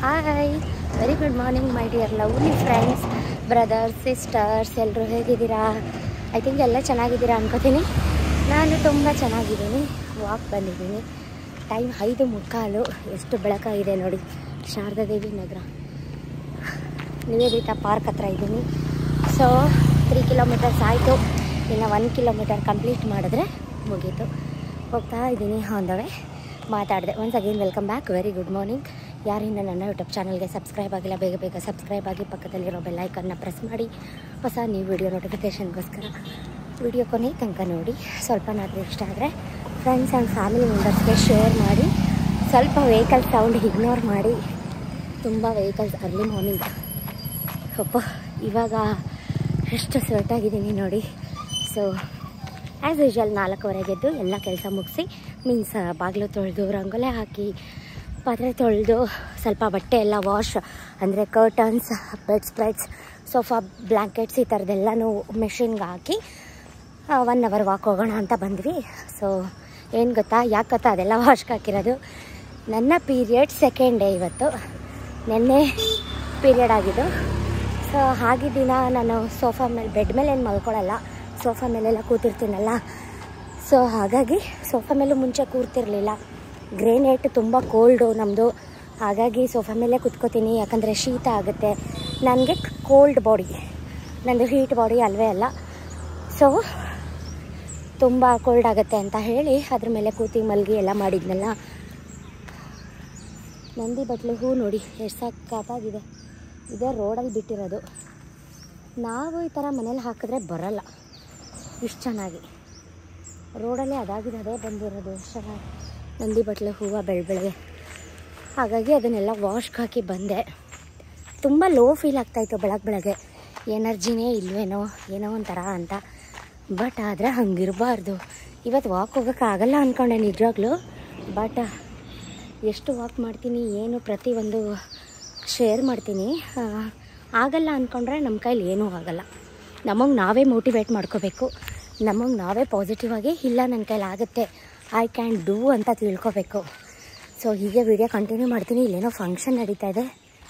Hi, very good morning my dear lovely friends, brothers, sisters, ಎಲ್ಲರೂ ಹೇಗಿದ್ದೀರಾ? I think ಎಲ್ಲ ಚೆನ್ನಾಗಿದ್ದೀರಾ ಅನ್ಕೋತೀನಿ. ನಾನು ತುಂಬ ಚೆನ್ನಾಗಿದ್ದೀನಿ. ವಾಕ್ ಬಂದಿದ್ದೀನಿ. ಟೈಮ್ 5:45. ಎಷ್ಟು ಬೆಳಕಾಗಿದೆ ನೋಡಿ. ಶಾರದಾದೇವಿ ನಗರ, ನಿವೇದಿತಾ ಪಾರ್ಕ್ ಹತ್ರ ಇದ್ದೀನಿ. ಸೊ 3 ಕಿಲೋಮೀಟರ್ಸ್ ಆಯಿತು. ಇನ್ನು 1 ಕಿಲೋಮೀಟರ್ ಕಂಪ್ಲೀಟ್ ಮಾಡಿದ್ರೆ ಮುಗೀತು. ಹೋಗ್ತಾ ಇದ್ದೀನಿ ಆನ್ ದ ವೇ. ಮಾತಾಡಿದೆ. Once again welcome back, very good morning. ಯಾರಿಂದ ನನ್ನ ಯೂಟ್ಯೂಬ್ ಚಾನಲ್ಗೆ ಸಬ್ಸ್ಕ್ರೈಬ್ ಆಗಿಲ್ಲ, ಬೇಗ ಬೇಗ ಸಬ್ಸ್ಕ್ರೈಬ್ ಆಗಿ ಪಕ್ಕದಲ್ಲಿರೋ ಬೆಲ್ಲೈಕನ್ನ ಪ್ರೆಸ್ ಮಾಡಿ ಹೊಸ ನ್ಯೂ ವಿಡಿಯೋ ನೋಟಿಫಿಕೇಷನ್ಗೋಸ್ಕರ ವಿಡಿಯೋ ಕೊನೆ ತನಕ ನೋಡಿ. ಸ್ವಲ್ಪನಾದರೂ ಇಷ್ಟ ಆದರೆ ಫ್ರೆಂಡ್ಸ್ ಆ್ಯಂಡ್ ಫ್ಯಾಮಿಲಿ ಮೆಂಬರ್ಸ್ಗೆ ಶೇರ್ ಮಾಡಿ. ಸ್ವಲ್ಪ ವೆಹಿಕಲ್ ಸೌಂಡ್ ಇಗ್ನೋರ್ ಮಾಡಿ. ತುಂಬ ವೆಹಿಕಲ್ಸ್ ಅರ್ಲಿ ಮಾರ್ನಿಂಗ್. ಅಪ್ಪ, ಇವಾಗ ಎಷ್ಟು ಸ್ವೆಟಾಗಿದ್ದೀನಿ ನೋಡಿ. ಸೊ ಆ್ಯಸ್ ಯೂಶ್ವಲ್ 4:15 ಎದ್ದು ಎಲ್ಲ ಕೆಲಸ ಮುಗಿಸಿ, ಮೀನ್ಸ್ ಬಾಗಿಲು ತೊಳೆದು, ರಂಗೋಲೆ ಹಾಕಿ, ಪಾತ್ರೆ ತೊಳೆದು, ಸ್ವಲ್ಪ ಬಟ್ಟೆ ಎಲ್ಲ ವಾಶ್ ಅಂದರೆ curtains, bedspreads, sofa, blankets ಈ ಥರದ್ದೆಲ್ಲನೂ ಮೆಷಿನ್ಗೆ ಹಾಕಿ 1 ಅವರ್ ವಾಕ್ ಹೋಗೋಣ ಅಂತ ಬಂದ್ವಿ. ಸೊ ಏನು ಗೊತ್ತಾ, ಯಾಕೆ ಗೊತ್ತಾ ಅದೆಲ್ಲ ವಾಶ್ಗೆ ಹಾಕಿರೋದು? ನನ್ನ ಪೀರಿಯಡ್ ಸೆಕೆಂಡ್ ಡೇ ಇವತ್ತು. ನೆನ್ನೆ ಪೀರಿಯಡ್ ಆಗಿದ್ದು. ಸೊ ಆಗಿದ್ದಿನ ನಾನು ಸೋಫಾ ಮೇಲೆ, ಬೆಡ್ ಮೇಲೆ ಏನು ಮಲ್ಕೊಳ್ಳಲ್ಲ, ಸೋಫಾ ಮೇಲೆಲ್ಲ ಕೂತಿರ್ತೀನಲ್ಲ. ಸೊ ಹಾಗಾಗಿ ಸೋಫಾ ಮೇಲೂ ಮುಂಚೆ ಕೂರ್ತಿರ್ಲಿಲ್ಲ. ಗ್ರೇನೇಟ್ ತುಂಬ ಕೋಲ್ಡು ನಮ್ಮದು, ಹಾಗಾಗಿ ಸೋಫಾ ಮೇಲೆ ಕೂತ್ಕೋತೀನಿ. ಯಾಕಂದರೆ ಶೀತ ಆಗುತ್ತೆ ನನಗೆ. ಕೋಲ್ಡ್ ಬಾಡಿ ನಂದು, ಹೀಟ್ ಬಾಡಿ ಅಲ್ವೇ ಅಲ್ಲ. ಸೊ ತುಂಬ ಕೋಲ್ಡ್ ಆಗುತ್ತೆ ಅಂತ ಹೇಳಿ ಅದ್ರ ಮೇಲೆ ಕೂತಿ ಮಲಗಿ ಎಲ್ಲ ಮಾಡಿದ್ನಲ್ಲ. ನಂದಿ ಬಟ್ಲು ಹೂ ನೋಡಿ ಎಷ್ಟು ಸಕ್ಕತ್ತಾಗಿದೆ. ಇದೇ ರೋಡಲ್ಲಿ ಬಿಟ್ಟಿರೋದು. ನಾವು ಈ ಥರ ಮನೇಲಿ ಹಾಕಿದ್ರೆ ಬರಲ್ಲ ಇಷ್ಟು ಚೆನ್ನಾಗಿ. ರೋಡಲ್ಲೇ ಅದಾಗಿದೆ, ಅದೇ ಬಂದಿರೋದು. ಎಷ್ಟು ಚೆನ್ನಾಗಿ ನಂದಿ ಬಟ್ಲು ಹೂವು ಬೆಳಗ್ಗೆ. ಹಾಗಾಗಿ ಅದನ್ನೆಲ್ಲ ವಾಶ್ಗೆ ಹಾಕಿ ಬಂದೆ. ತುಂಬ ಲೋ ಫೀಲ್ ಆಗ್ತಾಯಿತ್ತು ಬೆಳಗ್ಗೆ. ಎನರ್ಜಿನೇ ಇಲ್ವೇನೋ, ಏನೋ ಒಂಥರ ಅಂತ. ಬಟ್ ಆದರೆ ಹಂಗಿರಬಾರ್ದು. ಇವತ್ತು ವಾಕ್ ಹೋಗೋಕ್ಕಾಗಲ್ಲ ಅಂದ್ಕೊಂಡೆ ನಿಜವಾಗ್ಲೂ. ಬಟ್ ಎಷ್ಟು ವಾಕ್ ಮಾಡ್ತೀನಿ, ಏನು ಪ್ರತಿಯೊಂದು ಶೇರ್ ಮಾಡ್ತೀನಿ. ಆಗಲ್ಲ ಅಂದ್ಕೊಂಡ್ರೆ ನಮ್ಮ ಕೈಲಿ ಏನೂ ಆಗಲ್ಲ. ನಮಗೆ ನಾವೇ ಮೋಟಿವೇಟ್ ಮಾಡ್ಕೋಬೇಕು. ನಮಗೆ ನಾವೇ ಪಾಸಿಟಿವ್ ಆಗಿ, ಇಲ್ಲ ನನ್ನ ಕೈಲಿ ಆಗುತ್ತೆ, ಐ ಕ್ಯಾನ್ ಡೂ ಅಂತ ತಿಳ್ಕೊಬೇಕು. ಸೊ ಹೀಗೆ ವಿಡಿಯೋ ಕಂಟಿನ್ಯೂ ಮಾಡ್ತೀನಿ. ಇಲ್ಲೇನೋ ಫಂಕ್ಷನ್ ನಡೀತಾ ಇದೆ.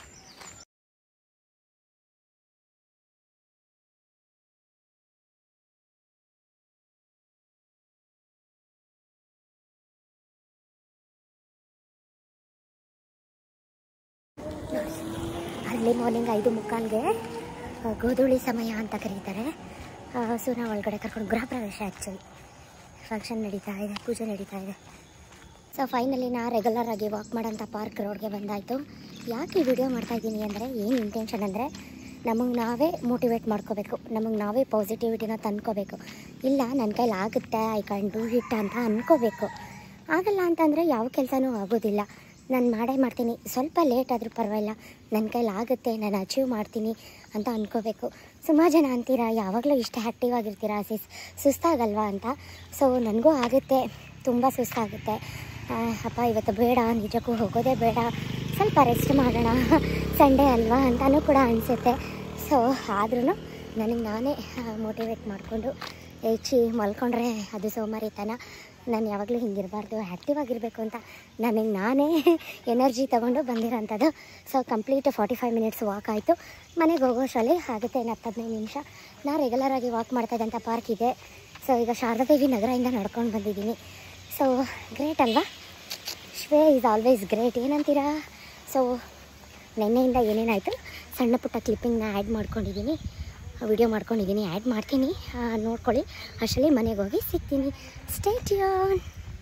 ಅರ್ಲಿ ಮಾರ್ನಿಂಗ್ 5:45ಗೆ ಗೋಧೂಳಿ ಸಮಯ ಅಂತ ಕರೀತಾರೆ. ಸೊ ನಾವು ಒಳಗಡೆ ಕರ್ಕೊಂಡು, ಗೃಹ ಪ್ರವೇಶ ಆ್ಯಕ್ಚುಲಿ, ಫಂಕ್ಷನ್ ನಡೀತಾ ಇದೆ, ಪೂಜೆ ನಡೀತಾ ಇದೆ. ಸೊ ಫೈನಲಿ ನಾ ರೆಗ್ಯುಲರ್ ಆಗಿ ವಾಕ್ ಮಾಡೋಂಥ ಪಾರ್ಕ್ ರೋಡ್ಗೆ ಬಂದಾಯಿತು. ಯಾಕೆ ಈ ವಿಡಿಯೋ ಮಾಡ್ತಾಯಿದ್ದೀನಿ ಅಂದರೆ, ಏನು ಇಂಟೆನ್ಷನ್ ಅಂದರೆ, ನಮಗೆ ನಾವೇ ಮೋಟಿವೇಟ್ ಮಾಡ್ಕೋಬೇಕು. ನಮಗೆ ನಾವೇ ಪಾಸಿಟಿವಿಟಿನ ತಂದ್ಕೋಬೇಕು. ಇಲ್ಲ ನನ್ನ ಕೈಲಿ ಆಗುತ್ತೆ, ಐ ಕ್ಯಾನ್ ಡೂ ಇಟ್ ಅಂತ ಅಂದ್ಕೋಬೇಕು. ಆಗಲ್ಲ ಅಂತಂದರೆ ಯಾವ ಕೆಲಸನೂ ಆಗೋದಿಲ್ಲ. ನಾನು ಮಾಡೇ ಮಾಡ್ತೀನಿ, ಸ್ವಲ್ಪ ಲೇಟ್ ಆದರೂ ಪರವಾಗಿಲ್ಲ, ನನ್ನ ಕೈಲಿ ಆಗುತ್ತೆ, ನಾನು ಅಚೀವ್ ಮಾಡ್ತೀನಿ ಅಂತ ಅಂದ್ಕೋಬೇಕು. ಸುಮಾರು ಜನ ಅಂತೀರಾ, ಯಾವಾಗಲೂ ಇಷ್ಟ ಆ್ಯಕ್ಟಿವ್ ಆಗಿರ್ತೀರಾ, ಸುಸ್ತಾಗಲ್ವಾ ಅಂತ. ಸೊ ನನಗೂ ಆಗುತ್ತೆ, ತುಂಬ ಸುಸ್ತಾಗುತ್ತೆ. ಅಪ್ಪ ಇವತ್ತು ಬೇಡ, ನಿಜಕ್ಕೂ ಹೋಗೋದೇ ಬೇಡ, ಸ್ವಲ್ಪ ರೆಸ್ಟ್ ಮಾಡೋಣ, ಸಂಡೇ ಅಲ್ವಾ ಅಂತಲೂ ಕೂಡ ಅನಿಸುತ್ತೆ. ಸೊ ಆದ್ರೂ ನನಗೆ ನಾನೇ ಮೋಟಿವೇಟ್ ಮಾಡಿಕೊಂಡು, ಮಲ್ಕೊಂಡ್ರೆ ಅದು ಸೋಮಾರಿತನ, ನಾನು ಯಾವಾಗಲೂ ಹಿಂಗಿರಬಾರ್ದು, ಆ್ಯಕ್ಟಿವ್ ಆಗಿರಬೇಕು ಅಂತ ನನಗೆ ನಾನೇ ಎನರ್ಜಿ ತೊಗೊಂಡು ಬಂದಿರೋಂಥದ್ದು. ಸೊ ಕಂಪ್ಲೀಟ್ 45 ಮಿನಿಟ್ಸ್ ವಾಕ್ ಆಯಿತು. ಮನೆಗೆ ಹೋಗೋಷ್ಟರಲ್ಲಿ ಆಗುತ್ತೆ ಇನ್ನು 10-15 ನಿಮಿಷ. ನಾನು ರೆಗ್ಯುಲರಾಗಿ ವಾಕ್ ಮಾಡ್ತಾಯಿದ್ದಂಥ ಪಾರ್ಕ್ ಇದೆ. ಸೊ ಈಗ ಶಾರದಾದೇವಿ ನಗರದಿಂದ ನಡ್ಕೊಂಡು ಬಂದಿದ್ದೀನಿ. ಸೊ ಗ್ರೇಟ್ ಅಲ್ವಾ? ಶ್ವೇ ಈಸ್ ಆಲ್ವೇಸ್ ಗ್ರೇಟ್, ಏನಂತೀರಾ? ಸೊ ನೆನ್ನೆಯಿಂದ ಏನೇನಾಯಿತು ಸಣ್ಣ ಪುಟ್ಟ ಕ್ಲಿಪ್ಪಿಂಗ್ನ ಆ್ಯಡ್ ಮಾಡ್ಕೊಂಡಿದ್ದೀನಿ, ವಿಡಿಯೋ ಮಾಡ್ಕೊಂಡಿದ್ದೀನಿ, ಆ್ಯಡ್ ಮಾಡ್ತೀನಿ, ನೋಡ್ಕೊಳ್ಳಿ. ಅಷ್ಟರಲ್ಲಿ ಮನೆಗೆ ಹೋಗಿ ಸಿಗ್ತೀನಿ. Stay tune.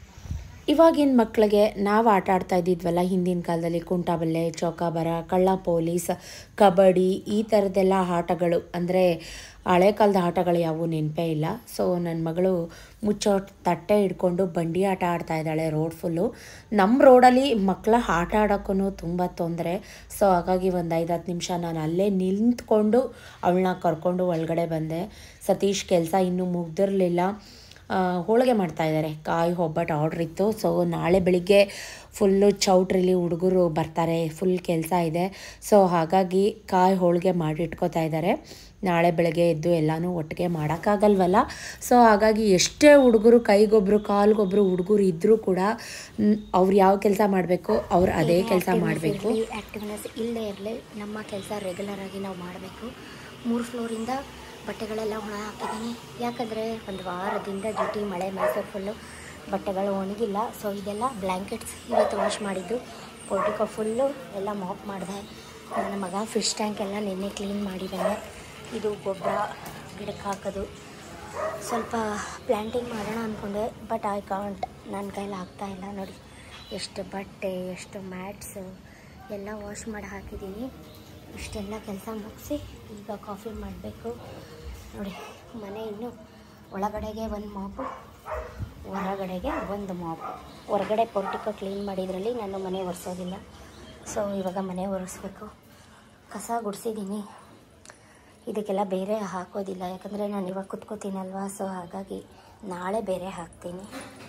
ಇವಾಗಿನ ಮಕ್ಕಳಿಗೆ ನಾವು ಆಟ ಆಡ್ತಾ ಇದ್ದಿದ್ವಲ್ಲ ಹಿಂದಿನ ಕಾಲದಲ್ಲಿ, ಕುಂಟಾಬಲ್ಲೆ, ಚೌಕಾಬಾರ, ಕಳ್ಳ ಪೊಲೀಸ್, ಕಬಡ್ಡಿ, ಈ ಥರದ್ದೆಲ್ಲ ಆಟಗಳು, ಅಂದರೆ ಹಳೆ ಕಾಲದ ಆಟಗಳು ಯಾವುವು ನೆನಪೇ ಇಲ್ಲ. ಸೊ ನನ್ನ ಮಗಳು ಮುಚ್ಚೋ ತಟ್ಟೆ ಹಿಡ್ಕೊಂಡು ಬಂಡಿ ಆಟ ಆಡ್ತಾ ಇದ್ದಾಳೆ ರೋಡ್ ಫುಲ್ಲು. ನಮ್ಮ ರೋಡಲ್ಲಿ ಮಕ್ಕಳ ಆಟ ಆಡೋಕ್ಕೂ ತುಂಬ ತೊಂದರೆ. ಸೊ ಹಾಗಾಗಿ ಒಂದು 5-10 ನಿಮಿಷ ನಾನು ಅಲ್ಲೇ ನಿಂತ್ಕೊಂಡು ಅವಳನ್ನ ಕರ್ಕೊಂಡು ಒಳಗಡೆ ಬಂದೆ. ಸತೀಶ್ ಕೆಲಸ ಇನ್ನೂ ಮುಗ್ದಿರಲಿಲ್ಲ. ಹೋಳಿಗೆ ಮಾಡ್ತಾಯಿದ್ದಾರೆ. ಕಾಯಿ ಒಬ್ಬಟ್ಟು ಆರ್ಡ್ರ್ ಇತ್ತು. ಸೊ ನಾಳೆ ಬೆಳಿಗ್ಗೆ ಫುಲ್ಲು ಚೌಟ್ರಿಲಿ ಹುಡುಗರು ಬರ್ತಾರೆ, ಫುಲ್ ಕೆಲಸ ಇದೆ. ಸೊ ಹಾಗಾಗಿ ಕಾಯಿ ಹೋಳಿಗೆ ಮಾಡಿಟ್ಕೋತಾ ಇದ್ದಾರೆ. ನಾಳೆ ಬೆಳಗ್ಗೆ ಎದ್ದು ಎಲ್ಲನೂ ಒಟ್ಟಿಗೆ ಮಾಡೋಕ್ಕಾಗಲ್ವಲ್ಲ. ಸೊ ಹಾಗಾಗಿ ಎಷ್ಟೇ ಹುಡುಗರು ಕೈಗೊಬ್ಬರು ಕಾಲ್ಗೊಬ್ಬರು ಹುಡುಗರು ಇದ್ದರೂ ಕೂಡ ಅವ್ರು ಯಾವ ಕೆಲಸ ಮಾಡಬೇಕು ಅವ್ರು ಅದೇ ಕೆಲಸ ಮಾಡಬೇಕು. ಆ್ಯಕ್ಟಿವ್ನೆಸ್ ಇಲ್ಲೇ ಇರಲಿ, ನಮ್ಮ ಕೆಲಸ ರೆಗ್ಯುಲರ್ ಆಗಿ ನಾವು ಮಾಡಬೇಕು. 3 ಫ್ಲೋರಿಂದ ಬಟ್ಟೆಗಳೆಲ್ಲ ಒಣ ಹಾಕಿದ್ದೀನಿ. ಯಾಕಂದರೆ ಒಂದು ವಾರದಿಂದ ಡ್ಯೂಟಿ, ಮಳೆ, ಮೈಸೂರು ಫುಲ್ಲು ಬಟ್ಟೆಗಳು ಒಣಗಿಲ್ಲ. ಸೊ ಇದೆಲ್ಲ ಬ್ಲ್ಯಾಂಕೆಟ್ಸ್ ಇವತ್ತು ವಾಶ್ ಮಾಡಿದ್ದು. ಪೋರ್ಟಿಕೋ ಫುಲ್ಲು ಎಲ್ಲ ಮಾಪ್ ಮಾಡಿದೆ. ನನ್ನ ಮಗ ಫಿಶ್ ಟ್ಯಾಂಕ್ ಎಲ್ಲ ನಿನ್ನೆ ಕ್ಲೀನ್ ಮಾಡಿದ್ದಾನೆ. ಇದು ಗೊಬ್ಬರ ಗಿಡಕ್ಕೆ ಹಾಕೋದು. ಸ್ವಲ್ಪ ಪ್ಲ್ಯಾಂಟಿಂಗ್ ಮಾಡೋಣ ಅಂದ್ಕೊಂಡೆ, ಬಟ್ ಐ ಕಾಂಟ್, ನನ್ನ ಕೈಲಿ ಆಗ್ತಾಯಿಲ್ಲ. ನೋಡಿ ಎಷ್ಟು ಬಟ್ಟೆ, ಎಷ್ಟು ಮ್ಯಾಟ್ಸು ಎಲ್ಲ ವಾಶ್ ಮಾಡಿ ಹಾಕಿದ್ದೀನಿ. ಇಷ್ಟೆಲ್ಲ ಕೆಲಸ ಮುಗಿಸಿ ಈಗ ಕಾಫಿ ಮಾಡಬೇಕು. ನೋಡಿ ಮನೆ ಇನ್ನು ಒಳಗಡೆಗೆ ಒಂದು ಮಾಪು, ಹೊರಗಡೆಗೆ ಒಂದು ಮಾಪು. ಹೊರಗಡೆ ಪೋರ್ಟಿಕೋ ಕ್ಲೀನ್ ಮಾಡಿದ್ರಲ್ಲಿ ನಾನು ಮನೆ ಒರೆಸೋದಿಲ್ಲ. ಸೊ ಇವಾಗ ಮನೆ ಒರೆಸ್ಬೇಕು. ಕಸ ಗುಡಿಸಿದ್ದೀನಿ. ಇದಕ್ಕೆಲ್ಲ ಬೇರೆ ಹಾಕೋದಿಲ್ಲ, ಯಾಕಂದರೆ ನಾನು ಇವಾಗ ಕುತ್ಕೋತೀನಲ್ವ. ಸೊ ಹಾಗಾಗಿ ನಾಳೆ ಬೇರೆ ಹಾಕ್ತೀನಿ.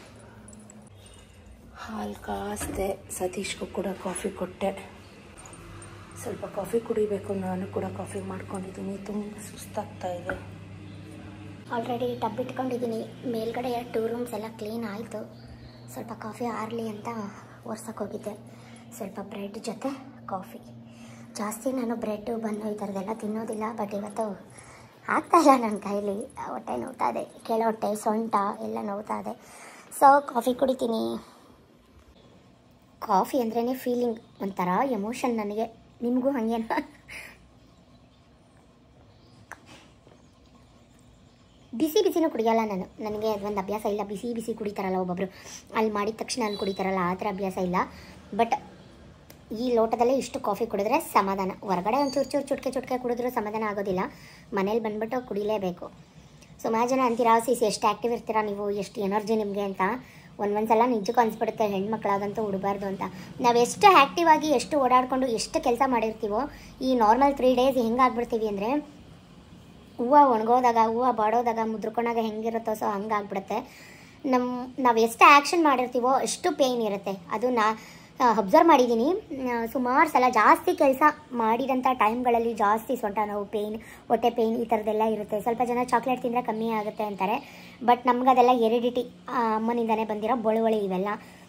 ಹಾಲು ಕಾಸ್ದೆ, ಸತೀಶ್ಗೂ ಕೂಡ ಕಾಫಿ ಕೊಟ್ಟೆ. ಸ್ವಲ್ಪ ಕಾಫಿ ಕುಡಿಬೇಕು. ನಾನು ಕೂಡ ಕಾಫಿ ಮಾಡ್ಕೊಂಡಿದ್ದೀನಿ. ತುಂಬ ಸುಸ್ತಾಗ್ತಾಯಿದೆ. ಆಲ್ರೆಡಿ ಟಬ್ ಇಟ್ಕೊಂಡಿದ್ದೀನಿ. ಮೇಲ್ಗಡೆ 2 ರೂಮ್ಸ್ ಎಲ್ಲ ಕ್ಲೀನ್ ಆಯಿತು. ಸ್ವಲ್ಪ ಕಾಫಿ ಆರಲಿ ಅಂತ ಒರ್ಸಕ್ಕೆ ಹೋಗಿದ್ದೆ. ಸ್ವಲ್ಪ ಬ್ರೆಡ್ ಜೊತೆ ಕಾಫಿ. ಜಾಸ್ತಿ ನಾನು ಬ್ರೆಡ್ಡು ಬನ್ನು ಈ ಥರದ್ದೆಲ್ಲ ತಿನ್ನೋದಿಲ್ಲ. ಬಟ್ ಇವತ್ತು ಆಗ್ತಾಯಿಲ್ಲ ನನ್ನ ಕೈಲಿ. ಹೊಟ್ಟೆ ನೋವ್ತಾ ಇದೆ, ಕೆಳ ಹೊಟ್ಟೆ, ಸೊಂಟ ಎಲ್ಲ ನೋವ್ತಾ ಇದೆ. ಸೊ ಕಾಫಿ ಕುಡಿತೀನಿ. ಕಾಫಿ ಅಂದ್ರೇ ಫೀಲಿಂಗ್, ಒಂಥರ ಎಮೋಷನ್ ನನಗೆ. ನಿಮಗೂ ಹಾಗೇನಾ? ಬಿಸಿನೂ ಕುಡಿಯೋಲ್ಲ ನಾನು. ನನಗೆ ಅದೊಂದು ಅಭ್ಯಾಸ ಇಲ್ಲ. ಬಿಸಿ ಕುಡಿತಾರಲ್ಲ ಒಬ್ಬೊಬ್ಬರು, ಅಲ್ಲಿ ಮಾಡಿದ ತಕ್ಷಣ ಅಲ್ಲಿ ಕುಡಿತಾರಲ್ಲ, ಆ ಥರ ಅಭ್ಯಾಸ ಇಲ್ಲ. ಬಟ್ ಈ ಲೋಟದಲ್ಲೇ ಇಷ್ಟು ಕಾಫಿ ಕುಡಿದ್ರೆ ಸಮಾಧಾನ. ಹೊರಗಡೆ ಒಂದು ಚುಟ್ಕೆ ಕುಡಿದ್ರೂ ಸಮಾಧಾನ ಆಗೋದಿಲ್ಲ. ಮನೇಲಿ ಬಂದುಬಿಟ್ಟು ಕುಡಿಲೇಬೇಕು. ಸುಮಾರು ಜನ ಅಂತೀರಾ, ಎಷ್ಟು ಆ್ಯಕ್ಟಿವ್ ಇರ್ತೀರಾ ನೀವು, ಎಷ್ಟು ಎನರ್ಜಿ ನಿಮಗೆ ಅಂತ. ಒಂದೊಂದ್ಸಲ ನಿಜಕ್ಕೂ ಅನಿಸ್ಬಿಡುತ್ತೆ, ಹೆಣ್ಮಕ್ಳಾಗಂತೂ ಉಡಬಾರ್ದು ಅಂತ. ನಾವು ಎಷ್ಟು ಆ್ಯಕ್ಟಿವ್ ಆಗಿ, ಎಷ್ಟು ಓಡಾಡಿಕೊಂಡು, ಎಷ್ಟು ಕೆಲಸ ಮಾಡಿರ್ತೀವೋ, ಈ ನಾರ್ಮಲ್ 3 ಡೇಸ್ ಹೆಂಗಾಗ್ಬಿಡ್ತೀವಿ ಅಂದರೆ, ಹೂವು ಒಣಗೋದಾಗ, ಹೂವು ಬಾಡೋದಾಗ, ಮುದ್ರಕೊಂಡಾಗ ಹೆಂಗಿರುತ್ತೋ ಸೊ ಹಂಗಾಗ್ಬಿಡುತ್ತೆ. ನಾವು ಎಷ್ಟು ಆ್ಯಕ್ಷನ್ ಮಾಡಿರ್ತೀವೋ ಅಷ್ಟು ಪೇಯ್ನ್ ಇರುತ್ತೆ. ಅದು ಅಬ್ಸರ್ವ್ ಮಾಡಿದ್ದೀನಿ. ಸುಮಾರು ಸಲ ಜಾಸ್ತಿ ಕೆಲಸ ಮಾಡಿದಂಥ ಟೈಮ್ಗಳಲ್ಲಿ ಜಾಸ್ತಿ ಸೊಂಟ ನೋವು, ಪೇಯ್ನ್, ಹೊಟ್ಟೆ ಪೇಯ್ನ್ ಈ ಥರದ್ದೆಲ್ಲ ಇರುತ್ತೆ. ಸ್ವಲ್ಪ ಜನ ಚಾಕ್ಲೇಟ್ ತಿಂದರೆ ಕಮ್ಮಿ ಆಗುತ್ತೆ ಅಂತಾರೆ. ಬಟ್ ನಮಗದೆಲ್ಲ ಹೆರಿಡಿಟಿ, ಅಮ್ಮನಿಂದನೇ ಬಂದಿರೋ ಬಳುವಳಿ ಇವೆಲ್ಲ.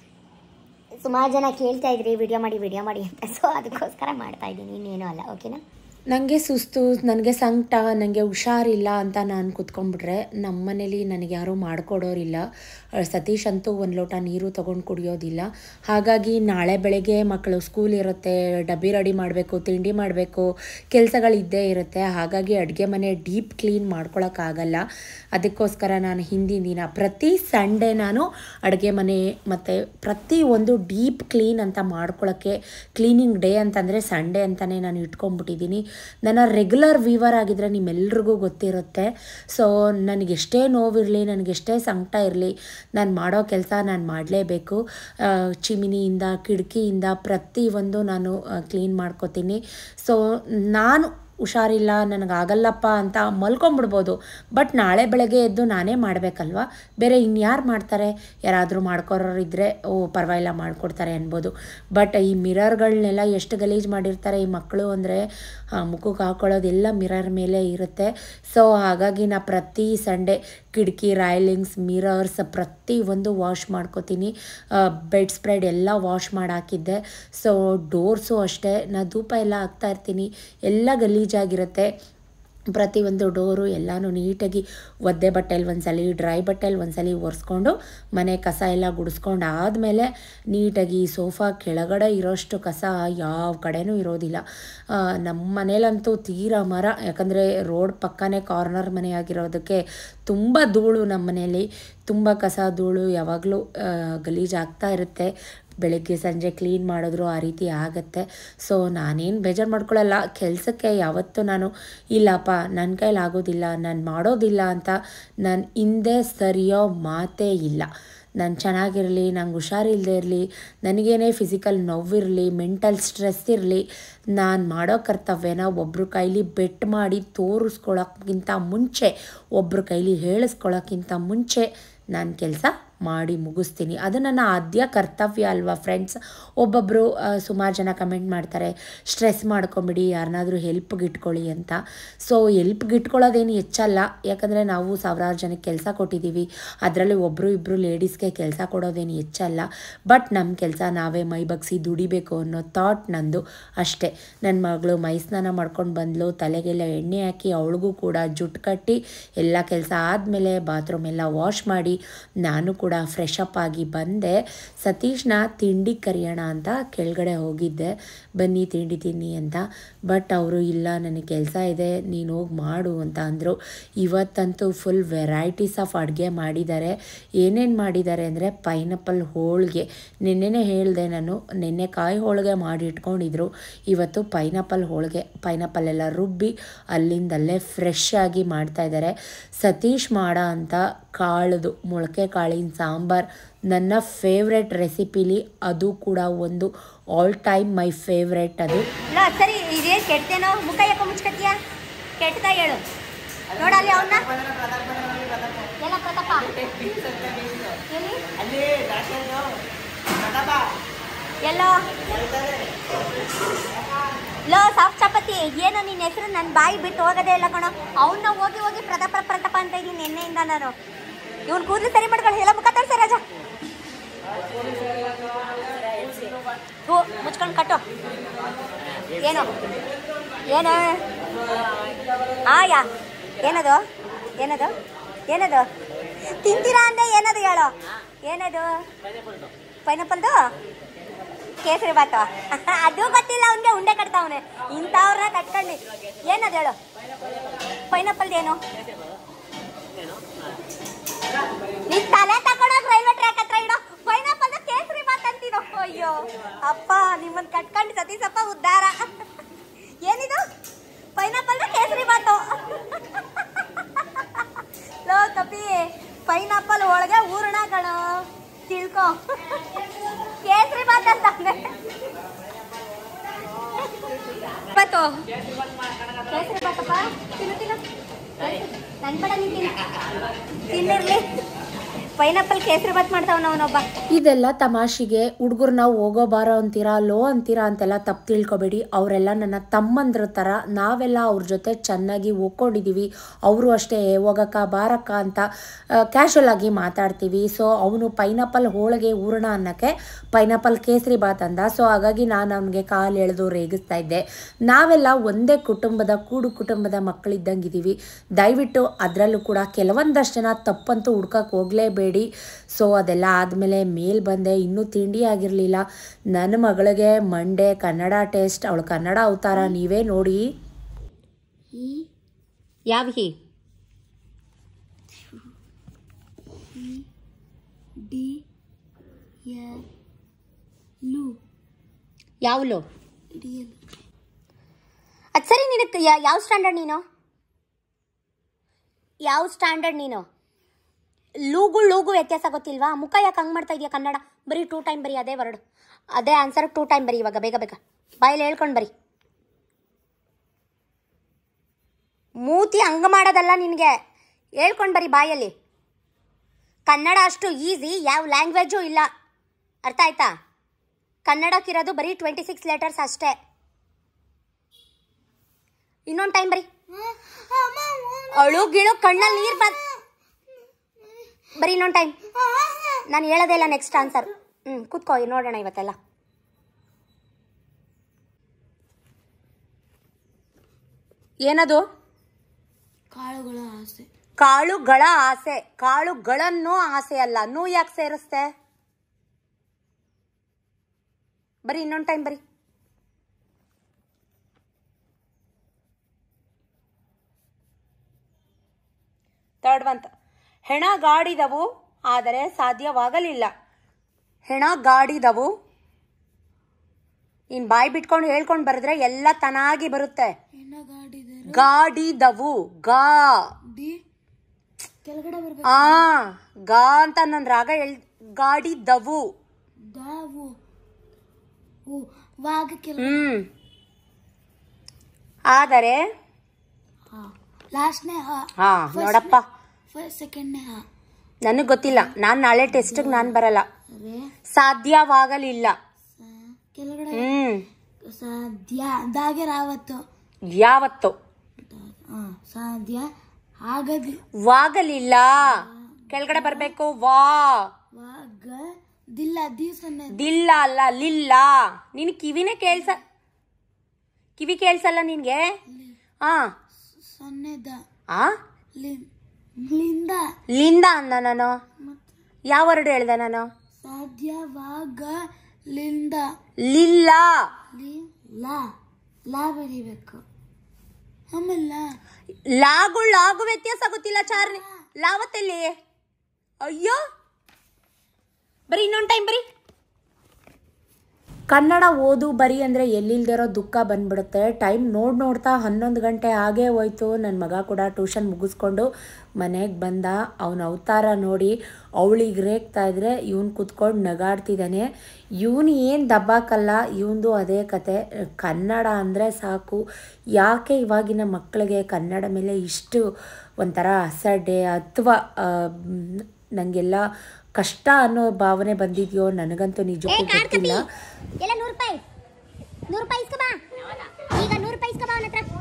ಸುಮಾರು ಜನ ಕೇಳ್ತಾ ಇದ್ರಿ ವಿಡಿಯೋ ಮಾಡಿ ಅಂತ. ಸೊ ಅದಕ್ಕೋಸ್ಕರ ಮಾಡ್ತಾಯಿದ್ದೀನಿ, ಇನ್ನೇನೂ ಅಲ್ಲ. ಓಕೆನಾ? ನನಗೆ ಸುಸ್ತು, ನನಗೆ ಸಂಕಟ, ನನಗೆ ಹುಷಾರಿಲ್ಲ ಅಂತ ನಾನು ಕುತ್ಕೊಂಡ್ಬಿಟ್ರೆ ನಮ್ಮ ಮನೇಲಿ ನನಗೆ ಯಾರೂ ಮಾಡಿಕೊಡೋರಿಲ್ಲ. ಸತೀಶ್ ಅಂತೂ ಒಂದು ಲೋಟ ನೀರು ತೊಗೊಂಡು ಕುಡಿಯೋದಿಲ್ಲ. ಹಾಗಾಗಿ ನಾಳೆ ಬೆಳಗ್ಗೆ ಮಕ್ಕಳು ಸ್ಕೂಲ್ ಇರುತ್ತೆ, ಡಬ್ಬಿ ರೆಡಿ ಮಾಡಬೇಕು, ತಿಂಡಿ ಮಾಡಬೇಕು, ಕೆಲಸಗಳಿದ್ದೇ ಇರುತ್ತೆ. ಹಾಗಾಗಿ ಅಡುಗೆ ಮನೆ ಡೀಪ್ ಕ್ಲೀನ್ ಮಾಡ್ಕೊಳಕ್ಕಾಗಲ್ಲ. ಅದಕ್ಕೋಸ್ಕರ ನಾನು ಹಿಂದಿನ ದಿನ ಪ್ರತಿ ಸಂಡೇ ನಾನು ಅಡುಗೆ ಮನೆ ಮತ್ತು ಪ್ರತಿಯೊಂದು ಡೀಪ್ ಕ್ಲೀನ್ ಅಂತ ಮಾಡ್ಕೊಳ್ಳೋಕ್ಕೆ ಕ್ಲೀನಿಂಗ್ ಡೇ ಅಂತಂದರೆ ಸಂಡೇ ಅಂತಲೇ ನಾನು ಇಟ್ಕೊಂಡ್ಬಿಟ್ಟಿದ್ದೀನಿ. ನನ್ನ ರೆಗ್ಯುಲರ್ ವೀವರ್ ಆಗಿದ್ದರೆ ನಿಮ್ಮೆಲ್ರಿಗೂ ಗೊತ್ತಿರುತ್ತೆ. ಸೊ ನನಗೆಷ್ಟೇ ನೋವಿರಲಿ, ನನಗೆಷ್ಟೇ ಸಂಕಟ ಇರಲಿ, ನಾನು ಮಾಡೋ ಕೆಲಸ ನಾನು ಮಾಡಲೇಬೇಕು. ಚಿಮಿನಿಯಿಂದ, ಕಿಟಕಿಯಿಂದ ಪ್ರತಿಯೊಂದು ನಾನು ಕ್ಲೀನ್ ಮಾಡ್ಕೋತೀನಿ. ಸೊ ನಾನು ಹುಷಾರಿಲ್ಲ, ನನಗಾಗಲ್ಲಪ್ಪ ಅಂತ ಮಲ್ಕೊಂಬಿಡ್ಬೋದು. ಬಟ್ ನಾಳೆ ಬೆಳಗ್ಗೆ ಎದ್ದು ನಾನೇ ಮಾಡಬೇಕಲ್ವ, ಬೇರೆ ಇನ್ಯಾರು ಮಾಡ್ತಾರೆ? ಯಾರಾದರೂ ಮಾಡ್ಕೊರೋರಿದ್ದರೆ ಪರವಾಗಿಲ್ಲ ಮಾಡಿಕೊಡ್ತಾರೆ ಅನ್ಬೋದು. ಬಟ್ ಈ ಮಿರರ್ಗಳನ್ನೆಲ್ಲ ಎಷ್ಟು ಗಲೀಜು ಮಾಡಿರ್ತಾರೆ ಈ ಮಕ್ಕಳು ಅಂದರೆ, ಮುಖಕ್ಕೆ ಹಾಕೊಳ್ಳೋದೆಲ್ಲ ಮಿರರ್ ಮೇಲೆ ಇರುತ್ತೆ. ಸೊ ಹಾಗಾಗಿ ನಾನು ಪ್ರತಿ ಸಂಡೇ ಕಿಟಕಿ ರೈಲಿಂಗ್ಸ್, ಮಿರರ್ಸ್ ಪ್ರತಿಯೊಂದು ವಾಶ್ ಮಾಡ್ಕೋತೀನಿ. ಬೆಡ್ ಸ್ಪ್ರೆಡ್ ಎಲ್ಲ ವಾಶ್ ಮಾಡಿ ಹಾಕಿದ್ದೆ. ಸೊ ಡೋರ್ಸು ಅಷ್ಟೇ, ನಾನು ಧೂಪ ಎಲ್ಲ ಹಾಕ್ತಾ ಇರ್ತೀನಿ, ಎಲ್ಲ ಗಲೀಜಾಗಿರುತ್ತೆ. ಪ್ರತಿಯೊಂದು ಡೋರು ಎಲ್ಲನೂ ನೀಟಾಗಿ ಒದ್ದೆ ಬಟ್ಟೆಯಲ್ಲಿ ಒಂದ್ಸಲಿ, ಡ್ರೈ ಬಟ್ಟೆಯಲ್ಲಿ ಒಂದ್ಸಲಿ ಒರೆಸ್ಕೊಂಡು ಮನೆ ಕಸ ಎಲ್ಲ ಗುಡಿಸ್ಕೊಂಡು ಆದಮೇಲೆ ನೀಟಾಗಿ ಸೋಫಾ ಕೆಳಗಡೆ ಇರೋಷ್ಟು ಕಸ ಯಾವ ಕಡೆನೂ ಇರೋದಿಲ್ಲ. ನಮ್ಮ ಮನೇಲಂತೂ ತೀರಾ ಮರ, ಯಾಕಂದರೆ ರೋಡ್ ಪಕ್ಕನೇ ಕಾರ್ನರ್ ಮನೆ ಆಗಿರೋದಕ್ಕೆ ತುಂಬ ಧೂಳು, ನಮ್ಮ ಮನೇಲಿ ತುಂಬ ಕಸ ಧೂಳು ಯಾವಾಗಲೂ ಗಲೀಜಾಗ್ತಾ ಇರುತ್ತೆ. ಬೆಳಗ್ಗೆ ಸಂಜೆ ಕ್ಲೀನ್ ಮಾಡಿದ್ರು ಆ ರೀತಿ ಆಗುತ್ತೆ. ಸೊ ನಾನೇನು ಬೇಜಾರು ಮಾಡ್ಕೊಳ್ಳಲ್ಲ. ಕೆಲಸಕ್ಕೆ ಯಾವತ್ತೂ ನಾನು ಇಲ್ಲಪ್ಪ ನನ್ನ ಕೈಲಾಗೋದಿಲ್ಲ, ನಾನು ಮಾಡೋದಿಲ್ಲ ಅಂತ ನಾನು ಹಿಂದೆ ಸರಿಯೋ ಮಾತೇ ಇಲ್ಲ. ನಾನು ಚೆನ್ನಾಗಿರಲಿ, ನಂಗೆ ಹುಷಾರಿಲ್ಲದೆ ಇರಲಿ, ನನಗೇನೇ ಫಿಸಿಕಲ್ ನೋವಿರಲಿ, ಮೆಂಟಲ್ ಸ್ಟ್ರೆಸ್ ಇರಲಿ, ನಾನು ಮಾಡೋ ಕರ್ತವ್ಯನ ಒಬ್ಬರ ಕೈಲಿ ಬೆಟ್ ಮಾಡಿ ತೋರಿಸ್ಕೊಳ್ಳೋಕ್ಕಿಂತ ಮುಂಚೆ, ಒಬ್ಬರ ಕೈಲಿ ಹೇಳಿಸ್ಕೊಳ್ಳೋಕ್ಕಿಂತ ಮುಂಚೆ ನಾನು ಕೆಲಸ ಮಾಡಿ ಮುಗಿಸ್ತೀನಿ. ಅದು ನನ್ನ ಆದ್ಯ ಕರ್ತವ್ಯ ಅಲ್ವಾ ಫ್ರೆಂಡ್ಸ್. ಒಬ್ಬೊಬ್ಬರು ಸುಮಾರು ಜನ ಕಮೆಂಟ್ ಮಾಡ್ತಾರೆ, ಸ್ಟ್ರೆಸ್ ಮಾಡ್ಕೊಂಬಿಡಿ, ಯಾರನ್ನಾದ್ರೂ ಹೆಲ್ಪ್ಗೆ ಇಟ್ಕೊಳ್ಳಿ ಅಂತ. ಸೊ ಹೆಲ್ಪ್ಗೆ ಇಟ್ಕೊಳ್ಳೋದೇನು ಹೆಚ್ಚಲ್ಲ, ಯಾಕಂದರೆ ನಾವು ಸಾವಿರಾರು ಜನಕ್ಕೆ ಕೆಲಸ ಕೊಟ್ಟಿದ್ದೀವಿ. ಅದರಲ್ಲಿ ಒಬ್ಬರು ಇಬ್ಬರು ಲೇಡೀಸ್ಗೆ ಕೆಲಸ ಕೊಡೋದೇನು ಹೆಚ್ಚಲ್ಲ. ಬಟ್ ನಮ್ಮ ಕೆಲಸ ನಾವೇ ಮೈ ಬಗ್ಸಿ ದುಡಿಬೇಕು ಅನ್ನೋ ಥಾಟ್ ನಂದು ಅಷ್ಟೇ. ನನ್ನ ಮಗಳು ಮೈ ಸ್ನಾನ ಮಾಡ್ಕೊಂಡು ಬಂದಳು, ತಲೆಗೆಲ್ಲ ಎಣ್ಣೆ ಹಾಕಿ ಅವಳಿಗೂ ಕೂಡ ಜುಟ್ಟು ಕಟ್ಟಿ ಎಲ್ಲ ಕೆಲಸ ಆದಮೇಲೆ ಬಾತ್ರೂಮ್ ಎಲ್ಲ ವಾಶ್ ಮಾಡಿ ನಾನು ಕೂಡ ಫ್ರೆಶ್ ಅಪ್ ಆಗಿ ಬಂದೆ. ಸತೀಶ್ನ ತಿಂಡಿ ಕರಿಯೋಣ ಅಂತ ಕೆಳಗಡೆ ಹೋಗಿದ್ದೆ, ಬನ್ನಿ ತಿಂಡಿ ತಿನ್ನಿ ಅಂತ. ಬಟ್ ಅವರು ಇಲ್ಲ, ನನಗೆ ಕೆಲಸ ಇದೆ, ನೀನು ಹೋಗಿ ಮಾಡು ಅಂತ ಅಂದರು. ಇವತ್ತಂತೂ ಫುಲ್ ವೆರೈಟೀಸ್ ಆಫ್ ಅಡುಗೆ ಮಾಡಿದ್ದಾರೆ. ಏನೇನು ಮಾಡಿದ್ದಾರೆ ಅಂದರೆ ಪೈನಾಪಲ್ ಹೋಳಿಗೆ. ನಿನ್ನೆನೇ ಹೇಳಿದೆ ನಾನು, ನಿನ್ನೆ ಕಾಯಿ ಹೋಳಿಗೆ ಮಾಡಿ ಇಟ್ಕೊಂಡಿದ್ರು, ಇವತ್ತು ಪೈನಾಪಲ್ ಹೋಳಿಗೆ. ಪೈನಾಪಲ್ ಎಲ್ಲ ರುಬ್ಬಿ ಅಲ್ಲಿಂದಲ್ಲೇ ಫ್ರೆಶ್ ಆಗಿ ಮಾಡ್ತಾಯಿದ್ದಾರೆ. ಸತೀಶ್ ಮಾಡೋ ಅಂತ ಕಾಳದು ಮೊಳಕೆ ಕಾಳಿನ ಸಾಂಬಾರು ನನ್ನ ಫೇವ್ರೆಟ್ ರೆಸಿಪಿಲಿ ಅದು ಕೂಡ ಒಂದು ಆಲ್ ಟೈಮ್ ಮೈ ಫೇವ್ರೆಟ್. ಅದು ಸರಿ, ಇದೇ ಕೆಟ್ಟೇನೋ ಮುಖ ಯಾಕೋ ಮುಚ್ಕತ್ತೀಯ, ಕೆಟ್ಟದ ಹೇಳು ನೋಡಲ್ಲಿ ಅವನ್ನ ಎಲ್ಲ ಪ್ರತಾಪ ಎಲ್ಲೋ ಲೋ ಸಾಫ್ಟ್ ಚಪಾತಿ. ಏನೋ ನಿನ್ನ ಹೆಸರು ನನ್ನ ಬಾಯಿ ಬಿಟ್ಟು ಹೋಗೋದೇ ಇಲ್ಲ ಕಣೋ. ಅವನ್ನ ಹೋಗಿ ಹೋಗಿ ಪ್ರತಾಪ ಪ್ರತಾಪ ಅಂತ ಇದ್ದೀನಿ ನಿನ್ನೆಯಿಂದ ನಾನು. ಇವನು ಕೂದಲು ಸರಿ ಮಾಡ್ಕೊಳ್ಳಿ, ಎಲ್ಲ ಮುಖ ತೋರಿಸಿ ರಾಜ. ಹೂ ಮುಚ್ಕೊಂಡು ಕಟ್ಟು. ಏನು ಏನು ಆಯಾ ಏನದು ಏನದು ಏನದು ತಿಂತೀರಾ ಅಂದೆ? ಏನದು ಹೇಳೋ, ಏನದು? ಪೈನಾಪಲ್ದು ಕೇಸರಿ ಬಾತು. ಅದು ಗೊತ್ತಿಲ್ಲ ಅವನಿಗೆ, ಉಂಡೆ ಕಟ್ತಾವನೆ. ಇಂಥವ್ರನ್ನ ಕಟ್ಕೊಂಡು ಏನದು ಹೇಳು? ಪೈನಾಪಲ್ದು ಏನು? ನೀ ತಲೆ ತಗೊಂಡೋಗಿ ರೈಲ್ವೆ ಟ್ರ್ಯಾಕ್ ಹತ್ರ ಇಡೋ. ಪೈನಾಪಲ್ದು ಕೇಸರಿ ಬಾತ್ ಅಂತೀನೋ. ಅಯ್ಯೋ ಅಪ್ಪ, ನಿಮ್ಮನ್ನು ಕಟ್ಕೊಂಡು ಸತೀಸಪ್ಪ ಉದ್ಧಾರ. ಏನಿದು? ಪೈನಾಪಲ್ದು ಕೇಸರಿ ಬಾತು. ಲೋ ಕಪಿ, ಪೈನಾಪಲ್ ಒಳಗೆ ಹೂರಣಗಳು ತಿಳ್ಕೊ. ಕೇಸರಿ ಬಾತ್ ಅಂತ ಬಾತು. ಕೇಸರಿ ಬಾತಪ್ಪ ತಿನ್ನು ತಿನ್ನು. ನನ್ನ ಪಡ ತಿನ್ನಿರ್ಲಿ. ಪೈನಾಪಲ್ ಕೇಸರಿ ಬಾತ್ ಮಾಡ್ತಾವ ಅವನೊಬ್ಬ. ಇದೆಲ್ಲ ತಮಾಷೆಗೆ ಹುಡುಗರು ಹೋಗೋ ಬಾರೋ ಅಂತೀರಾ, ಲೋ ಅಂತೀರಾ ಅಂತೆಲ್ಲ ತಪ್ಪು ತಿಳ್ಕೊಬೇಡಿ. ಅವರೆಲ್ಲ ನನ್ನ ತಮ್ಮಂದ್ರ ಥರ, ನಾವೆಲ್ಲ ಅವ್ರ ಜೊತೆ ಚೆನ್ನಾಗಿ ಒಕ್ಕೊಂಡಿದ್ದೀವಿ. ಅವರು ಅಷ್ಟೇ ಹೋಗಕ್ಕ ಬಾರಕ್ಕ ಅಂತ ಕ್ಯಾಶುವಲ್ ಆಗಿ ಮಾತಾಡ್ತೀವಿ. ಸೊ ಅವನು ಪೈನಾಪಲ್ ಹೋಳಿಗೆ ಹೂರಣ ಅನ್ನೋಕ್ಕೆ ಪೈನಾಪಲ್ ಕೇಸರಿ ಬಾತ್ ಅಂದ. ಸೊ ಹಾಗಾಗಿ ನಾನು ಅವನಿಗೆ ಕಾಲು ಎಳೆದು ರೇಗಿಸ್ತಾ ಇದ್ದೆ. ನಾವೆಲ್ಲ ಒಂದೇ ಕುಟುಂಬದ ಕೂಡು ಕುಟುಂಬದ ಮಕ್ಕಳಿದ್ದಂಗಿದ್ದೀವಿ. ದಯವಿಟ್ಟು ಅದರಲ್ಲೂ ಕೂಡ ಕೆಲವೊಂದಷ್ಟು ಜನ ತಪ್ಪಂತೂ ಹುಡ್ಕಕ್ಕೆ ಹೋಗಲೇಬೇಡಿ. ಸೊ ಅದೆಲ್ಲ ಆದಮೇಲೆ ಮೇಲ್ ಬಂದೆ. ಇನ್ನೂ ತಿಂಡಿ ಆಗಿರಲಿಲ್ಲ. ನನ್ನ ಮಗಳಿಗೆ ಮಂಡೇ ಕನ್ನಡ ಟೆಸ್ಟ್, ಅವಳು ಕನ್ನಡ ಅವತಾರ ನೀವೇ ನೋಡಿ. ಯಾವ ಹಿ ಯಾವ್ಲು? ಅದು ಸರಿ, ನಿನಕ್ಕೆ ಯಾವ ಸ್ಟ್ಯಾಂಡರ್ಡ್ ನೀನು? ಯಾವ ಸ್ಟ್ಯಾಂಡರ್ಡ್ ನೀನು? ಲೂಗು ವ್ಯತ್ಯಾಸ ಗೊತ್ತಿಲ್ವಾ? ಮುಖ ಯಾಕೆ ಹಂಗೆ ಮಾಡ್ತಾ ಇದೆಯಾ? ಕನ್ನಡ ಬರೀ 2 ಟೈಮ್ ಬರೀ, ಅದೇ ವರ್ಡ್, ಅದೇ ಆನ್ಸರ್ 2 ಟೈಮ್ ಬರೀ. ಇವಾಗ ಬೇಗ ಬೇಗ ಬಾಯಲ್ಲಿ ಹೇಳ್ಕೊಂಡು ಬರೀ. ಮೂತಿ ಹಂಗೆ ಮಾಡೋದಲ್ಲ ನಿನಗೆ, ಹೇಳ್ಕೊಂಡು ಬರೀ ಬಾಯಲ್ಲಿ. ಕನ್ನಡ ಅಷ್ಟು ಈಸಿ ಯಾವ ಲ್ಯಾಂಗ್ವೇಜು ಇಲ್ಲ, ಅರ್ಥ ಆಯ್ತಾ? ಕನ್ನಡಕ್ಕಿರೋದು ಬರೀ 26 ಲೆಟರ್ಸ್ ಅಷ್ಟೇ. ಇನ್ನೊಂದು ಟೈಮ್ ಬರೀ. ಅಳು ಗಿಳು ಕಣ್ಣಲ್ಲಿ ನೀರು ಬರೀ. ಇನ್ನೊಂದು ಟೈಮ್. ನಾನು ಹೇಳೋದೇ ಇಲ್ಲ ನೆಕ್ಸ್ಟ್ ಆನ್ಸರ್. ಕೂತ್ಕೋ ನೋಡೋಣ ಇವತ್ತೆಲ್ಲ. ಏನದು? ಕಾಳುಗಳ ಆಸೆ. ಕಾಳುಗಳ ಆಸೆ. ಕಾಳುಗಳನ್ನು ಆಸೆ ಅಲ್ಲ. ನೂ ಯಾಕೆ ಸೇರಿಸ್ತೆ? ಬರೀ ಇನ್ನೊಂದು ಟೈಮ್ ಬರೀ. ಥರ್ಡ್ ಬಂತ. ಹೆಣಗಾಡಿದವು ಆದರೆ ಸಾಧ್ಯವಾಗಲಿಲ್ಲ. ಹೆಣಗಾಡಿದವು. ನೀನು ಬಾಯಿ ಬಿಟ್ಕೊಂಡು ಹೇಳ್ಕೊಂಡು ಬರೆದ್ರೆ ಎಲ್ಲ ತನಾಗಿ ಬರುತ್ತೆ. ಗಾಡಿದವು. ಗಾ ಕೆಳಗಡೆ ಬರ್ಬೇಕು. ಗಾ ಅಂತ ನನ್ನ ರಾಗ ಗಾಡಿದವು. ಆದರೆ ಲಾಸ್ಟ್ನೇ ನೋಡಪ್ಪ, ಸೆಕೆಂಡ್ನೇ ನನಗೆ ಗೊತ್ತಿಲ್ಲ. ನಾನು ನಾಳೆ ಟೆಸ್ಟಿಗೆ ನಾನು ಬರಲ್ಲ. ಸಾಧ್ಯವಾಗಲಿಲ್ಲ. ಕೆಳಗಡೆ ಸಾಧ್ಯ ದಾಗೆ ರಾವತ್ತು ಯಾವತ್ತು ಸಾಧ್ಯ ವಾಗಲಿಲ್ಲ. ಕೆಳಗಡೆ ಬರ್ಬೇಕು. ದಿಲ್ಲ ದಿಲ್ಲ ಅಲ್ಲ ಲಿಲ್ಲ. ನೀನ್ ಕಿವಿನೇ ಕಿವಿ ಕೇಳ್ಸಲ್ಲ ನಿನ್ಗೆ. ಲಿಂದ ಅಂದ ನಾನು. ಯಾವ ವರ್ಡ್ ಹೇಳ್ದೆ ನಾನು? ಸಾಧ್ಯವಾಗಲಿಂದ ಲಿಲ್ಲ. ಲಾ ಬರೀಬೇಕು. ಆಮೇಲೆ ಲಾಗು ವ್ಯತ್ಯಾಸ ಗೊತ್ತಿಲ್ಲ ಚಾರ್ನಿ. ಲಾವತ್ತಲ್ಲಿ ಅಯ್ಯೋ ಬರೀ ಇನ್ನೊಂದು ಟೈಮ್ ಬರೀ. ಕನ್ನಡ ಓದು ಬರೀ ಅಂದರೆ ಎಲ್ಲಿಲ್ದಿರೋ ದುಃಖ ಬಂದ್ಬಿಡುತ್ತೆ. ಟೈಮ್ ನೋಡ್ತಾ 11 ಗಂಟೆ ಆಗೇ ಹೋಯ್ತು. ನನ್ನ ಮಗ ಕೂಡ ಟ್ಯೂಷನ್ ಮುಗಿಸ್ಕೊಂಡು ಮನೆಗೆ ಬಂದ. ಅವನ ಅವತಾರ ನೋಡಿ ಅವಳಿಗೆ ರೇಗ್ತಾ ಇದ್ರೆ ಇವನು ಕೂತ್ಕೊಂಡು ನಗಾಡ್ತಿದ್ದಾನೆ. ಇವನು ಏನು ದಬ್ಬಾಕಲ್ಲ, ಇವನದು ಅದೇ ಕತೆ. ಕನ್ನಡ ಅಂದರೆ ಸಾಕು. ಯಾಕೆ ಇವಾಗಿನ ಮಕ್ಕಳಿಗೆ ಕನ್ನಡ ಮೇಲೆ ಇಷ್ಟು ಒಂಥರ ಅಸಡ್ಡೆ ಅಥವಾ ನನಗೆಲ್ಲ ಕಷ್ಟ ಅನ್ನೋ ಭಾವನೆ ಬಂದಿದೆಯೋ ನನಗಂತೂ ನಿಜಕ್ಕೂ ಗೊತ್ತಿಲ್ಲ. ಎಲ್ಲ 100 ರೂಪಾಯಿ ಇಸ್ಕೋ ಬಾ. ಈಗ 100 ರೂಪಾಯಿ ಇಸ್ಕೋ ಬಾ. ಅವನ ಹತ್ರ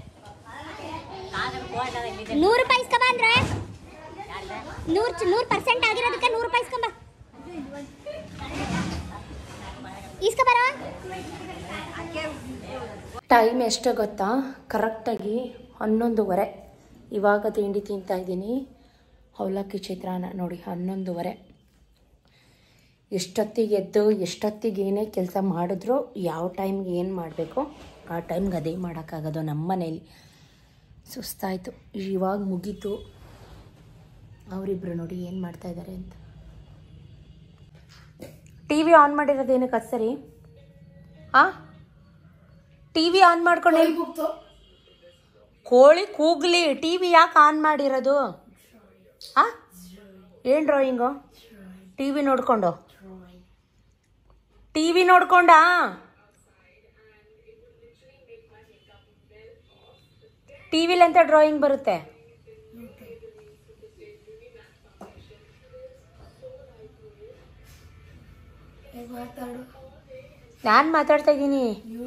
100 ರೂಪಾಯಿ ಇಸ್ಕೋ ಬಾ ಅಂದ್ರೆ 100% ಆಗಿರೋದಕ್ಕೆ 100 ರೂಪಾಯಿ ಇಸ್ಕೋ ಬಾ. ಇಸ್ಕೋ ಬರೋ. ಟೈಮ್ ಎಷ್ಟು ಗೊತ್ತಾ? ಕರೆಕ್ಟಾಗಿ 11:15. ಇವಾಗ ತಿಂಡಿ ತಿಂತಾ ಇದ್ದೀನಿ. ಅವಲಕ್ಕಿ ಚಿತ್ರಾನ್ನ ನೋಡಿ 11:15. ಎಷ್ಟೊತ್ತಿಗೆ ಎದ್ದು ಎಷ್ಟೊತ್ತಿಗೆ ಏನೇ ಕೆಲಸ ಮಾಡಿದ್ರು ಯಾವ ಟೈಮ್ಗೆ ಏನು ಮಾಡಬೇಕು ಆ ಟೈಮ್ಗೆ ಅದೇ ಮಾಡೋಕ್ಕಾಗೋದು. ನಮ್ಮ ಮನೇಲಿ ಸುಸ್ತಾಯಿತು. ಇವಾಗ ಮುಗೀತು. ಅವರಿಬ್ಬರು ನೋಡಿ ಏನು ಮಾಡ್ತಾಯಿದ್ದಾರೆ ಅಂತ. ಟಿ ವಿ ಆನ್ ಮಾಡಿರೋದೇನಕ್ಕೆ ಸರಿ? ಟಿ ವಿ ಆನ್ ಮಾಡ್ಕೊಂಡು ಕೋಳಿ ಕೂಗ್ಲಿ. ಟಿ ವಿ ಯಾಕೆ ಆನ್ ಮಾಡಿರೋದು? ಏನು ಡ್ರಾಯಿಂಗು? ಟಿ ವಿ ನೋಡ್ಕೊಂಡ ಟಿ ವಿಲಿ ಅಂತ ಡ್ರಾಯಿಂಗ್ ಬರುತ್ತೆ. ನಾನು ಮಾತಾಡ್ತಾ ಇದ್ದೀನಿ.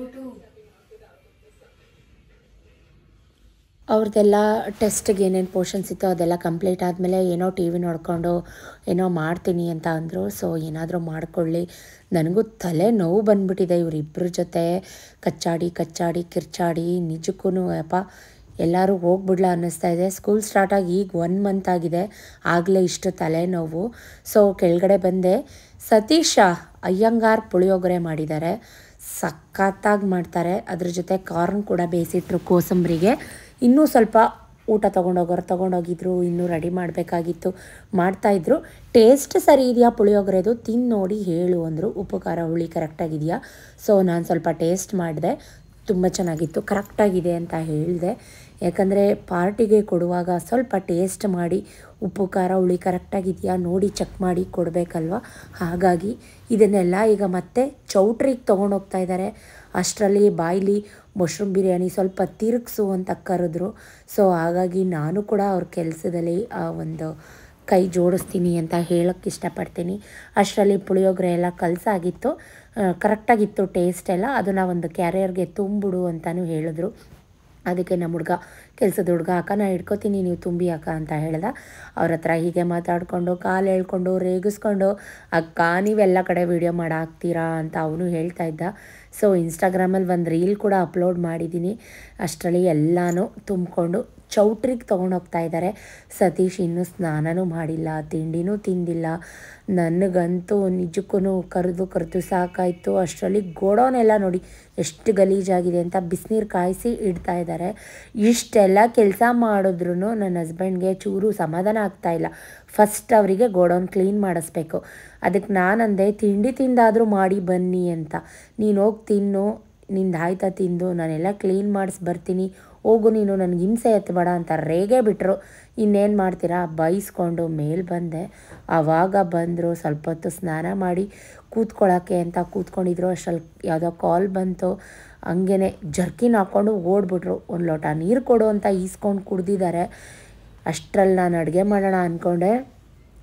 ಅವ್ರದ್ದೆಲ್ಲ ಟೆಸ್ಟಿಗೆ ಏನೇನು ಪೋರ್ಷನ್ಸ್ ಇತ್ತು ಅದೆಲ್ಲ ಕಂಪ್ಲೀಟ್ ಆದಮೇಲೆ ಏನೋ ಟಿ ವಿ ನೋಡಿಕೊಂಡು ಏನೋ ಮಾಡ್ತೀನಿ ಅಂತ ಅಂದರು. ಸೊ ಏನಾದರೂ ಮಾಡಿಕೊಳ್ಳಿ. ನನಗೂ ತಲೆ ನೋವು ಬಂದುಬಿಟ್ಟಿದೆ ಇವರಿಬ್ಬರ ಜೊತೆ ಕಚ್ಚಾಡಿ ಕಿರ್ಚಾಡಿ. ನಿಜಕ್ಕೂ ಅಪ್ಪ ಎಲ್ಲರೂ ಹೋಗ್ಬಿಡ್ಲ ಅನ್ನಿಸ್ತಾ ಇದೆ. ಸ್ಕೂಲ್ ಸ್ಟಾರ್ಟಾಗಿ ಈಗ 1 ಮಂತ್ ಆಗಿದೆ, ಆಗಲೇ ಇಷ್ಟು ತಲೆನೋವು. ಸೊ ಕೆಳಗಡೆ ಬಂದೆ. ಸತೀಶ ಅಯ್ಯಂಗಾರ್ ಪುಳಿಯೋಗರೆ ಮಾಡಿದ್ದಾರೆ. ಸಖತ್ತಾಗಿ ಮಾಡ್ತಾರೆ. ಅದ್ರ ಜೊತೆ ಕಾರ್ನ್ ಕೂಡ ಬೇಯಿಸಿಟ್ರು ಕೋಸಂಬರಿಗೆ. ಇನ್ನೂ ಸ್ವಲ್ಪ ಊಟ ತೊಗೊಂಡೋಗಿದ್ರು. ಇನ್ನೂ ರೆಡಿ ಮಾಡಬೇಕಾಗಿತ್ತು, ಮಾಡ್ತಾಯಿದ್ರು. ಟೇಸ್ಟ್ ಸರಿ ಇದೆಯಾ ಪುಳಿಯೋಗರೆದು ತಿಂದು ನೋಡಿ ಹೇಳು ಅಂದರು. ಉಪ್ಪು ಖಾರ ಹುಳಿ ಕರೆಕ್ಟಾಗಿದೆಯಾ? ಸೊ ನಾನು ಸ್ವಲ್ಪ ಟೇಸ್ಟ್ ಮಾಡಿದೆ. ತುಂಬ ಚೆನ್ನಾಗಿತ್ತು, ಕರೆಕ್ಟಾಗಿದೆ ಅಂತ ಹೇಳಿದೆ. ಯಾಕಂದರೆ ಪಾರ್ಟಿಗೆ ಕೊಡುವಾಗ ಸ್ವಲ್ಪ ಟೇಸ್ಟ್ ಮಾಡಿ ಉಪ್ಪು ಖಾರ ಹುಳಿ ಕರೆಕ್ಟಾಗಿದೆಯಾ ನೋಡಿ ಚೆಕ್ ಮಾಡಿ ಕೊಡಬೇಕಲ್ವ. ಹಾಗಾಗಿ ಇದನ್ನೆಲ್ಲ ಈಗ ಮತ್ತೆ ಚೌಟ್ರಿಗೆ ತೊಗೊಂಡೋಗ್ತಾ ಇದ್ದಾರೆ. ಅಷ್ಟರಲ್ಲಿ ಬಾಯ್ಲಿ ಮಶ್ರೂಮ್ ಬಿರಿಯಾನಿ ಸ್ವಲ್ಪ ತಿರುಗಿಸು ಅಂತ ಕರೆದ್ರು. ಸೊ ಹಾಗಾಗಿ ನಾನು ಕೂಡ ಅವ್ರ ಕೆಲಸದಲ್ಲಿ ಒಂದು ಕೈ ಜೋಡಿಸ್ತೀನಿ ಅಂತ ಹೇಳೋಕ್ಕೆ ಇಷ್ಟಪಡ್ತೀನಿ. ಅಷ್ಟರಲ್ಲಿ ಪುಳಿಯೋಗರೆ ಎಲ್ಲ ಕಲಸಾಗಿತ್ತು, ಕರೆಕ್ಟಾಗಿತ್ತು ಟೇಸ್ಟ್ ಎಲ್ಲ. ಅದನ್ನು ಒಂದು ಕ್ಯಾರಿಯರ್ಗೆ ತುಂಬಿಡು ಅಂತಲೂ ಹೇಳಿದ್ರು. ಅದಕ್ಕೆ ನಮ್ಮ ಹುಡುಗ ಕೆಲಸದ ಹುಡುಗ ಅಕ್ಕ ನಾ ಹಿಡ್ಕೊತೀನಿ ನೀವು ತುಂಬಿ ಅಕ್ಕ ಅಂತ ಹೇಳ್ದೆ. ಅವ್ರ ಹತ್ರ ಹೀಗೆ ಮಾತಾಡಿಕೊಂಡು ಕಾಲು ಹೇಳ್ಕೊಂಡು ರೇಗಿಸ್ಕೊಂಡು ಅಕ್ಕ ನೀವೆಲ್ಲ ಕಡೆ ವೀಡಿಯೋ ಮಾಡಾಕ್ತೀರಾ ಅಂತ ಅವನು ಹೇಳ್ತಾ ಇದ್ದ. ಸೊ ಇನ್ಸ್ಟಾಗ್ರಾಮಲ್ಲಿ ಒಂದು ರೀಲ್ ಕೂಡ ಅಪ್ಲೋಡ್ ಮಾಡಿದ್ದೀನಿ. ಅಷ್ಟರಲ್ಲಿ ಎಲ್ಲನೂ ತುಂಬಿಕೊಂಡು ಚೌಟ್ರಿಗೆ ತೊಗೊಂಡೋಗ್ತಾ ಇದ್ದಾರೆ. ಸತೀಶ್ ಇನ್ನೂ ಸ್ನಾನನೂ ಮಾಡಿಲ್ಲ, ತಿಂಡಿನೂ ತಿಂದಿಲ್ಲ. ನನಗಂತೂ ನಿಜಕ್ಕೂ ಕರೆದು ಸಾಕಾಯಿತು. ಅಷ್ಟರಲ್ಲಿ ಗೋಡೌನೆಲ್ಲ ನೋಡಿ ಎಷ್ಟು ಗಲೀಜಾಗಿದೆ ಅಂತ ಬಿಸಿನೀರು ಕಾಯಿಸಿ ಇಡ್ತಾ ಇದ್ದಾರೆ. ಇಷ್ಟೆಲ್ಲ ಕೆಲಸ ಮಾಡಿದ್ರೂ ನನ್ನ ಹಸ್ಬೆಂಡ್ಗೆ ಚೂರು ಸಮಾಧಾನ ಆಗ್ತಾಯಿಲ್ಲ. ಫಸ್ಟ್ ಅವರಿಗೆ ಗೋಡೌನ್ ಕ್ಲೀನ್ ಮಾಡಿಸ್ಬೇಕು. ಅದಕ್ಕೆ ನಾನಂದೆ ತಿಂಡಿ ತಿಂದಾದರೂ ಮಾಡಿ ಬನ್ನಿ ಅಂತ. ನೀನು ಹೋಗಿ ತಿನ್ನು, ನಿಂದು ಆಯ್ತಾ ತಿಂದು, ನಾನೆಲ್ಲ ಕ್ಲೀನ್ ಮಾಡಿಸಿ ಬರ್ತೀನಿ, ಹೋಗು ನೀನು, ನನಗೆ ಹಿಂಸೆ ಎತ್ತಬೇಡ ಅಂತ ರೇಗೆ ಬಿಟ್ಟರು. ಇನ್ನೇನು ಮಾಡ್ತೀರಾ ಬೈಸ್ಕೊಂಡು ಮೇಲೆ ಬಂದೆ. ಆವಾಗ ಬಂದರು. ಸ್ವಲ್ಪ ಹೊತ್ತು ಸ್ನಾನ ಮಾಡಿ ಕೂತ್ಕೊಳ್ಳೋಕ್ಕೆ ಅಂತ ಕೂತ್ಕೊಂಡಿದ್ರು. ಅಷ್ಟರಲ್ಲಿ ಯಾವುದೋ ಕಾಲ್ ಬಂತು. ಹಂಗೇ ಜರ್ಕಿನ್ ಹಾಕ್ಕೊಂಡು ಓಡ್ಬಿಟ್ರು. ಒಂದು ಲೋಟ ನೀರು ಕೊಡು ಅಂತ ಈಸ್ಕೊಂಡು ಕುಡ್ದಿದ್ದಾರೆ. ಅಷ್ಟರಲ್ಲಿ ನಾನು ಅಡುಗೆ ಮಾಡೋಣ ಅಂದ್ಕೊಂಡೆ.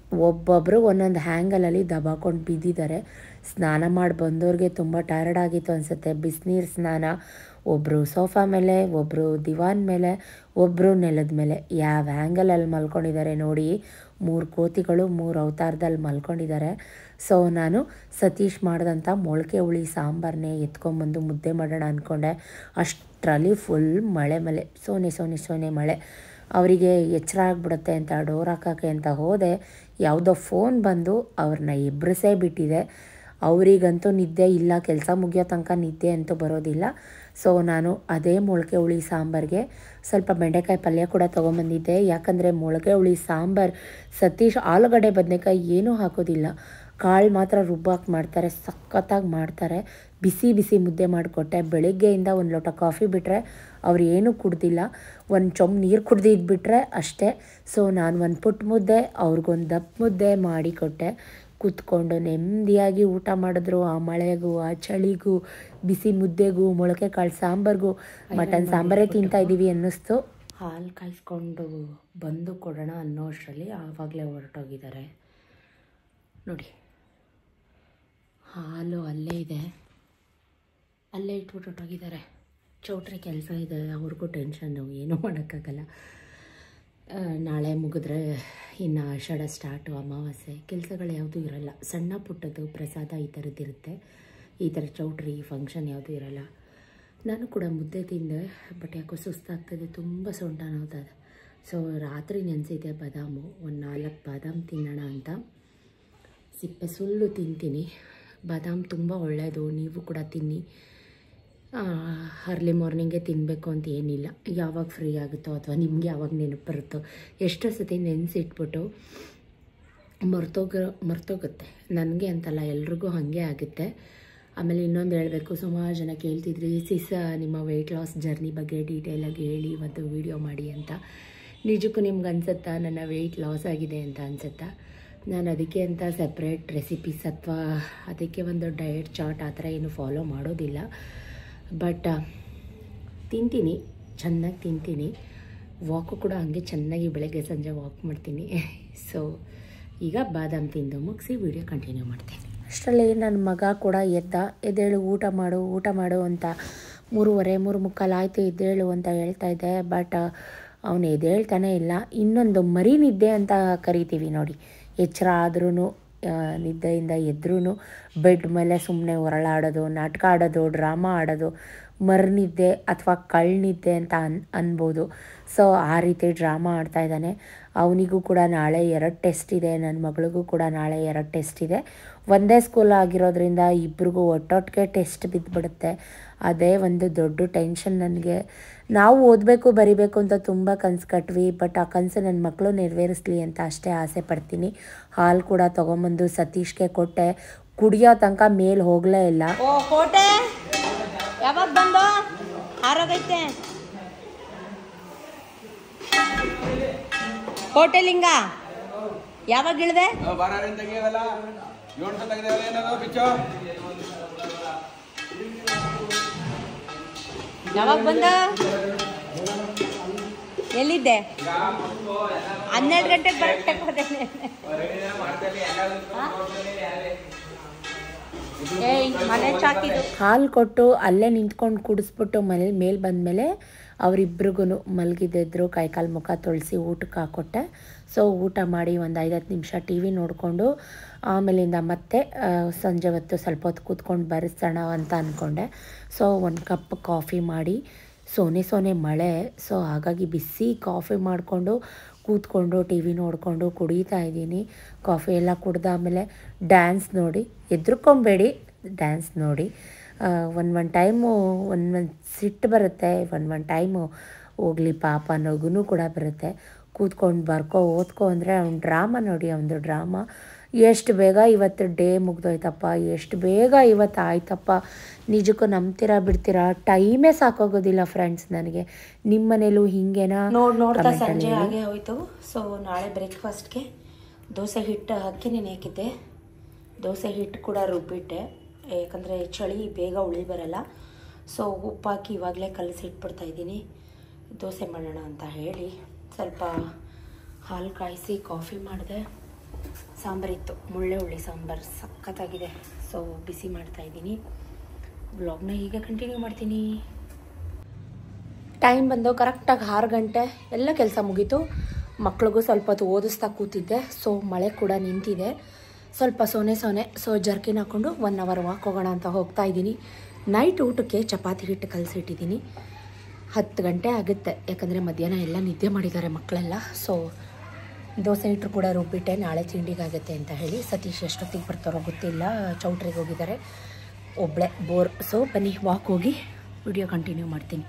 ಒಬ್ಬೊಬ್ಬರು ಒಂದೊಂದು ಹ್ಯಾಂಗಲಲ್ಲಿ ದಬಾಕೊಂಡು ಬಿದ್ದಿದ್ದಾರೆ. ಸ್ನಾನ ಮಾಡಿ ಬಂದವ್ರಿಗೆ ತುಂಬ ಟಯರ್ಡ್ ಆಗಿತ್ತು ಅನಿಸುತ್ತೆ. ಬಿಸಿನೀರು ಸ್ನಾನ. ಒಬ್ಬರು ಸೋಫಾ ಮೇಲೆ, ಒಬ್ಬರು ದಿವಾನ್ ಮೇಲೆ, ಒಬ್ಬರು ನೆಲದ ಮೇಲೆ. ಯಾವ ಹ್ಯಾಂಗಲಲ್ಲಿ ಮಲ್ಕೊಂಡಿದ್ದಾರೆ ನೋಡಿ. 3 ಕೋತಿಗಳು 3 ಅವತಾರದಲ್ಲಿ ಮಲ್ಕೊಂಡಿದ್ದಾರೆ. ಸೊ ನಾನು ಸತೀಶ್ ಮಾಡಿದಂಥ ಮೊಳಕೆ ಹುಳಿ ಸಾಂಬಾರನ್ನೇ ಎತ್ಕೊಂಬಂದು ಮುದ್ದೆ ಮಾಡೋಣ ಅಂದ್ಕೊಂಡೆ. ಅಷ್ಟರಲ್ಲಿ ಫುಲ್ ಮಳೆ ಸೋನೆ ಮಳೆ. ಅವರಿಗೆ ಎಚ್ಚರ ಆಗಿಬಿಡುತ್ತೆ ಅಂತ ಡೋರ್ ಹಾಕೋಕ್ಕೆ ಅಂತ ಹೋದೆ. ಯಾವುದೋ ಫೋನ್ ಬಂದು ಅವ್ರನ್ನ ಎಬ್ರಿಸೇ ಬಿಟ್ಟಿದೆ. ಅವರಿಗಂತೂ ನಿದ್ದೆ ಇಲ್ಲ, ಕೆಲಸ ಮುಗಿಯೋ ತನಕ ನಿದ್ದೆ ಅಂತೂ ಬರೋದಿಲ್ಲ. ಸೊ ನಾನು ಅದೇ ಮೊಳಕೆ ಹುಳಿ ಸಾಂಬಾರಿಗೆ ಸ್ವಲ್ಪ ಬೆಂಡೆಕಾಯಿ ಪಲ್ಯ ಕೂಡ ತೊಗೊಂಬಂದಿದ್ದೆ. ಯಾಕಂದರೆ ಮೊಳಕೆ ಹುಳಿ ಸಾಂಬಾರು ಸತೀಶ್ ಆಲೂಗಡ್ಡೆ ಬದನೆಕಾಯಿ ಏನೂ ಹಾಕೋದಿಲ್ಲ, ಕಾಳು ಮಾತ್ರ ರುಬ್ಬಾಕಿ ಮಾಡ್ತಾರೆ, ಸಖತ್ತಾಗಿ ಮಾಡ್ತಾರೆ. ಬಿಸಿ ಮುದ್ದೆ ಮಾಡಿಕೊಟ್ಟೆ. ಬೆಳಗ್ಗೆಯಿಂದ 1 ಲೋಟ ಕಾಫಿ ಬಿಟ್ಟರೆ ಅವ್ರು ಏನೂ ಕುಡ್ದಿಲ್ಲ, 1 ಚೊಂಬು ನೀರು ಕುಡ್ದಿದ್ಬಿಟ್ರೆ ಅಷ್ಟೇ. ಸೊ ನಾನು 1 ಪುಟ್ಟ ಮುದ್ದೆ, ಅವ್ರಿಗೊಂದು ದಪ್ಪ ಮುದ್ದೆ ಮಾಡಿಕೊಟ್ಟೆ. ಕೂತ್ಕೊಂಡು ನೆಮ್ಮದಿಯಾಗಿ ಊಟ ಮಾಡಿದ್ರು. ಆ ಮಳೆಗೂ ಆ ಚಳಿಗೂ ಬಿಸಿ ಮುದ್ದೆಗೂ ಮೊಳಕೆ ಕಾಳು ಸಾಂಬಾರಿಗೂ ಮಟನ್ ಸಾಂಬಾರೇ ತಿಂತಾಯಿದ್ದೀವಿ ಅನ್ನಿಸ್ತು. ಹಾಲು ಕಾಯಿಸ್ಕೊಂಡು ಬಂದು ಕೊಡೋಣ ಅನ್ನೋ ಅಷ್ಟರಲ್ಲಿ ಆವಾಗಲೇ ಹೊರಟೋಗಿದ್ದಾರೆ ನೋಡಿ. ಹಾಲು ಅಲ್ಲೇ ಇದೆ, ಅಲ್ಲೇ ಇಟ್ಬಿಟ್ಟು ಹೊರಟೋಗಿದ್ದಾರೆ. ಚೌಟ್ರಿ ಕೆಲಸ ಇದೆ, ಅವ್ರಿಗೂ ಟೆನ್ಷನ್ನು, ಏನೂ ಮಾಡೋಕ್ಕಾಗಲ್ಲ. ನಾಳೆ ಮುಗಿದ್ರೆ ಇನ್ನು ಆಷಾಢ ಸ್ಟಾರ್ಟು, ಅಮಾವಾಸ್ಯೆ. ಕೆಲಸಗಳು ಯಾವುದೂ ಇರೋಲ್ಲ. ಸಣ್ಣ ಪುಟ್ಟದ್ದು ಪ್ರಸಾದ ಈ ಥರದ್ದಿರುತ್ತೆ. ಈ ಥರ ಚೌಟ್ರಿ ಫಂಕ್ಷನ್ ಯಾವುದೂ ಇರೋಲ್ಲ. ನಾನು ಕೂಡ ಮುದ್ದೆ ತಿಂದೆ, ಬಟ್ ಯಾಕೋ ಸುಸ್ತಾಗ್ತದೆ, ತುಂಬ ಸೊಂಟ ನೋವ್ತದೆ. ಸೊ ರಾತ್ರಿ ನೆನೆಸಿದ್ದೆ ಬಾದಾಮು, 4 ಬಾದಾಮ್ ತಿನ್ನೋಣ ಅಂತ. ಸಿಪ್ಪೆ ಸುಲ್ಲು ತಿಂತೀನಿ. ಬಾದಾಮ್ ತುಂಬ ಒಳ್ಳೆಯದು, ನೀವು ಕೂಡ ತಿನ್ನಿ. ಅರ್ಲಿ ಮಾರ್ನಿಂಗೇ ತಿನ್ನಬೇಕು ಅಂತ ಏನಿಲ್ಲ, ಯಾವಾಗ ಫ್ರೀ ಆಗುತ್ತೋ ಅಥವಾ ನಿಮಗೆ ಯಾವಾಗ ನೆನಪು ಬರುತ್ತೋ. ಎಷ್ಟೋ ಸತಿ ನೆನೆಸಿಟ್ಬಿಟ್ಟು ಮರ್ತೋಗುತ್ತೆ. ನನಗೆ ಅಂತಲ್ಲ, ಎಲ್ರಿಗೂ ಹಾಗೆ ಆಗುತ್ತೆ. ಆಮೇಲೆ ಇನ್ನೊಂದು ಹೇಳಬೇಕು, ಸುಮಾರು ಜನ ಕೇಳ್ತಿದ್ರಿ ನಿಮ್ಮ ವೆಯ್ಟ್ ಲಾಸ್ ಜರ್ನಿ ಬಗ್ಗೆ ಡೀಟೇಲಾಗಿ ಹೇಳಿ ಮತ್ತು ವೀಡಿಯೋ ಮಾಡಿ ಅಂತ. ನಿಜಕ್ಕೂ ನಿಮ್ಗೆ ಅನಿಸುತ್ತಾ ನನ್ನ ವೆಯ್ಟ್ ಲಾಸ್ ಆಗಿದೆ ಅಂತ ಅನಿಸುತ್ತಾ? ನಾನು ಅದಕ್ಕೆ ಅಂತ ಸಪ್ರೇಟ್ ರೆಸಿಪೀಸ್ ಅಥವಾ ಅದಕ್ಕೆ ಒಂದು ಡಯಟ್ ಚಾರ್ಟ್ ಆ ಥರ ಏನು ಫಾಲೋ ಮಾಡೋದಿಲ್ಲ. ಬಟ್ ತಿಂತೀನಿ, ಚೆನ್ನಾಗಿ ತಿಂತೀನಿ. ವಾಕು ಕೂಡ ಹಂಗೆ ಚೆನ್ನಾಗಿ ಬೆಳಗ್ಗೆ ಸಂಜೆ ವಾಕ್ ಮಾಡ್ತೀನಿ. ಸೊ ಈಗ ಬಾದಾಮ್ ತಿಂದು ಮುಗಿಸಿ ವಿಡಿಯೋ ಕಂಟಿನ್ಯೂ ಮಾಡ್ತೀನಿ. ಅಷ್ಟರಲ್ಲಿ ನನ್ನ ಮಗ ಕೂಡ ಎದ್ದೇಳು ಊಟ ಮಾಡು ಅಂತ 3:45 ಆಯಿತು ಎದ್ದೇಳು ಅಂತ ಹೇಳ್ತಾಯಿದ್ದೆ. ಬಟ್ ಅವನು ಎದ್ದೇಳ್ತಾನೆ ಇಲ್ಲ. ಇನ್ನೊಂದು ಮರಿ ನಿದ್ದೆ ಅಂತ ಕರಿತೀವಿ ನೋಡಿ. ಎಚ್ಚರ ಆದ್ರೂ ನಿದ್ದೆಯಿಂದ ಎದ್ರೂ ಬೆಡ್ ಮೇಲೆ ಸುಮ್ಮನೆ ಹೊರಳಾಡೋದು, ನಾಟಕ ಆಡೋದು, ಡ್ರಾಮಾ ಆಡೋದು, ಮರನಿದ್ದೆ ಅಥವಾ ಕಳ್ಳಿದ್ದೆ ಅಂತ ಅನ್ಬೋದು. ಸೊ ಆ ರೀತಿ ಡ್ರಾಮಾ ಆಡ್ತಾಯಿದ್ದಾನೆ. ಅವನಿಗೂ ಕೂಡ ನಾಳೆ 2 ಟೆಸ್ಟ್ ಇದೆ, ನನ್ನ ಮಗಳಿಗೂ ಕೂಡ ನಾಳೆ 2 ಟೆಸ್ಟ್ ಇದೆ. ಒಂದೇ ಸ್ಕೂಲ್ ಆಗಿರೋದ್ರಿಂದ ಇಬ್ರಿಗೂ ಒಟ್ಟೊಟ್ಟಿಗೆ ಟೆಸ್ಟ್ ಬಿದ್ದುಬಿಡುತ್ತೆ. ಅದೇ ಒಂದು ದೊಡ್ಡ ಟೆನ್ಷನ್ ನನಗೆ. ನಾವು ಓದಬೇಕು ಬರಿಬೇಕು ಅಂತ ತುಂಬ ಕನಸು ಕಟ್ವಿ, ಬಟ್ ಆ ಕನಸು ನನ್ನ ಮಕ್ಕಳು ನೆರವೇರಿಸ್ಲಿ ಅಂತ ಅಷ್ಟೇ ಆಸೆ ಪಡ್ತೀನಿ. ಹಾಲು ಕೂಡ ತೊಗೊಂಬಂದು ಸತೀಶ್ಗೆ ಕೊಟ್ಟೆ. ಕುಡಿಯೋ ತನಕ ಮೇಲೆ ಹೋಗಲೇ ಇಲ್ಲ. ಓ ಕೋಟೆ ಯಾವಾಗ ಬಂದು ಆರೋಗೈತೆ ಕೋಟೆಲಿಂಗ? ಯಾವಾಗ ಇಳಿದೆ? ಯಾವಾಗ ಬಂದ? ಎಲ್ಲಿದ್ದೆ? 12 ಗಂಟೆಗೆ ಬರಕ್ಕೆ ಹೋದೆ. ಹಾಲು ಕೊಟ್ಟು ಅಲ್ಲೇ ನಿಂತ್ಕೊಂಡು ಕುಡಿಸ್ಬಿಟ್ಟು ಮೇಲೆ ಬಂದಮೇಲೆ ಅವರಿಬ್ರಿಗೂ ಮಲಗಿದ್ದಿದ್ರು. ಕೈಕಾಲು ಮುಖ ತೊಳೆಸಿ ಊಟಕ್ಕೆ ಹಾಕ್ಕೊಟ್ಟೆ. ಸೊ ಊಟ ಮಾಡಿ ಒಂದು 5-10 ನಿಮಿಷ ಟಿ ವಿ ನೋಡಿಕೊಂಡು ಆಮೇಲಿಂದ ಮತ್ತೆ ಸಂಜೆ ಹೊತ್ತು ಸ್ವಲ್ಪ ಹೊತ್ತು ಕೂತ್ಕೊಂಡು ಬರೆಸೋಣ ಅಂತ ಅಂದ್ಕೊಂಡೆ. ಸೊ 1 ಕಪ್ ಕಾಫಿ ಮಾಡಿ, ಸೋನೆ ಮಳೆ. ಸೊ ಹಾಗಾಗಿ ಬಿಸಿ ಕಾಫಿ ಮಾಡಿಕೊಂಡು ಕೂತ್ಕೊಂಡು ಟಿ ವಿ ನೋಡಿಕೊಂಡು ಕುಡಿತಾ ಇದ್ದೀನಿ. ಕಾಫಿ ಎಲ್ಲ ಕುಡ್ದಾದಮೇಲೆ ಡ್ಯಾನ್ಸ್ ನೋಡಿ, ಹೆದ್ರುಕೊಂಬೇಡಿ, ಡ್ಯಾನ್ಸ್ ನೋಡಿ. ಒಂದು ಟೈಮು ಒಂದು ಸಿಟ್ಟು ಬರುತ್ತೆ, ಒಂದು ಟೈಮು ಹೋಗಲಿ ಪಾಪ ನಗುನೂ ಕೂಡ ಬರುತ್ತೆ. ಕೂತ್ಕೊಂಡು ಓದ್ಕೊ ಅಂದರೆ ಅವ್ನ ಡ್ರಾಮಾ ನೋಡಿ, ಅವನದು ಡ್ರಾಮಾ. ಎಷ್ಟು ಬೇಗ ಇವತ್ತು ಡೇ ಮುಗ್ದೋಯ್ತಪ್ಪ, ಎಷ್ಟು ಬೇಗ ಇವತ್ತು ಆಯ್ತಪ್ಪ. ನಿಜಕ್ಕೂ ನಂಬ್ತೀರಾ ಬಿಡ್ತೀರಾ, ಟೈಮೇ ಸಾಕೋಗೋದಿಲ್ಲ ಫ್ರೆಂಡ್ಸ್ ನನಗೆ. ನಿಮ್ಮ ಮನೇಲೂ ಹಿಂಗೇನಾ? ನೋಡ್ತಾ ಸಂಜೆ ಹಾಗೆ ಹೋಯ್ತು. ಸೊ ನಾಳೆ ಬ್ರೇಕ್ಫಾಸ್ಟ್ಗೆ ದೋಸೆ ಹಿಟ್ಟು ಹಾಕಿ ನೆನೆ ಹಾಕಿದ್ದೆ. ದೋಸೆ ಹಿಟ್ಟು ಕೂಡ ರುಬ್ಬಿಟ್ಟೆ, ಯಾಕಂದರೆ ಚಳಿ ಬೇಗ ಉಳಿ ಬರಲ್ಲ. ಸೊ ಉಪ್ಪಾಕಿ ಇವಾಗಲೇ ಕಲಸಿಟ್ಬಿಡ್ತಾಯಿದ್ದೀನಿ ದೋಸೆ ಮಾಡೋಣ ಅಂತ ಹೇಳಿ. ಸ್ವಲ್ಪ ಹಾಲು ಕಾಯಿಸಿ ಕಾಫಿ ಮಾಡಿದೆ. ಸಾಂಬಾರಿತ್ತು, ಮುಳ್ಳೆ ಹುಳಿ ಸಾಂಬಾರು ಸಖತ್ತಾಗಿದೆ. ಸೊ ಬಿಸಿ ಮಾಡ್ತಾಯಿದ್ದೀನಿ. ಬ್ಲಾಗ್ನ ಹೀಗೆ ಕಂಟಿನ್ಯೂ ಮಾಡ್ತೀನಿ. ಟೈಮ್ ಬಂದು ಕರೆಕ್ಟಾಗಿ 6 ಗಂಟೆ. ಎಲ್ಲ ಕೆಲಸ ಮುಗೀತು. ಮಕ್ಳಿಗೂ ಸ್ವಲ್ಪ ಹೊತ್ತು ಓದಿಸ್ತಾ ಕೂತಿದ್ದೆ. ಸೊ ಮಳೆ ಕೂಡ ನಿಂತಿದೆ, ಸ್ವಲ್ಪ ಸೊನೆ. ಸೊ ಜರ್ಕಿನ್ ಹಾಕ್ಕೊಂಡು 1 ಅವರ್ ವಾಕ್ ಹೋಗೋಣ ಅಂತ ಹೋಗ್ತಾ ಇದ್ದೀನಿ. ನೈಟ್ ಊಟಕ್ಕೆ ಚಪಾತಿ ಹಿಟ್ಟು ಕಲಸಿಟ್ಟಿದ್ದೀನಿ. 10 ಗಂಟೆ ಆಗುತ್ತೆ, ಯಾಕಂದರೆ ಮಧ್ಯಾಹ್ನ ಎಲ್ಲ ನಿದ್ದೆ ಮಾಡಿದ್ದಾರೆ ಮಕ್ಕಳೆಲ್ಲ. ಸೊ ದೋಸೆ ಹಿಟ್ಟರು ಕೂಡ ರುಬ್ಬಿಟ್ಟೆ, ನಾಳೆ ತಿಂಡಿಗಾಗುತ್ತೆ ಅಂತ ಹೇಳಿ. ಸತೀಶ್ ಎಷ್ಟೊತ್ತಿಗೆ ಬರ್ತಾರೋ ಗೊತ್ತಿಲ್ಲ, ಚೌಟ್ರಿಗೆ ಹೋಗಿದ್ದಾರೆ, ಒಬ್ಬಳೆ ಬೋರ್. ಸೊ ಬನ್ನಿ ವಾಕ್ ಹೋಗಿ ವಿಡಿಯೋ ಕಂಟಿನ್ಯೂ ಮಾಡ್ತೀನಿ.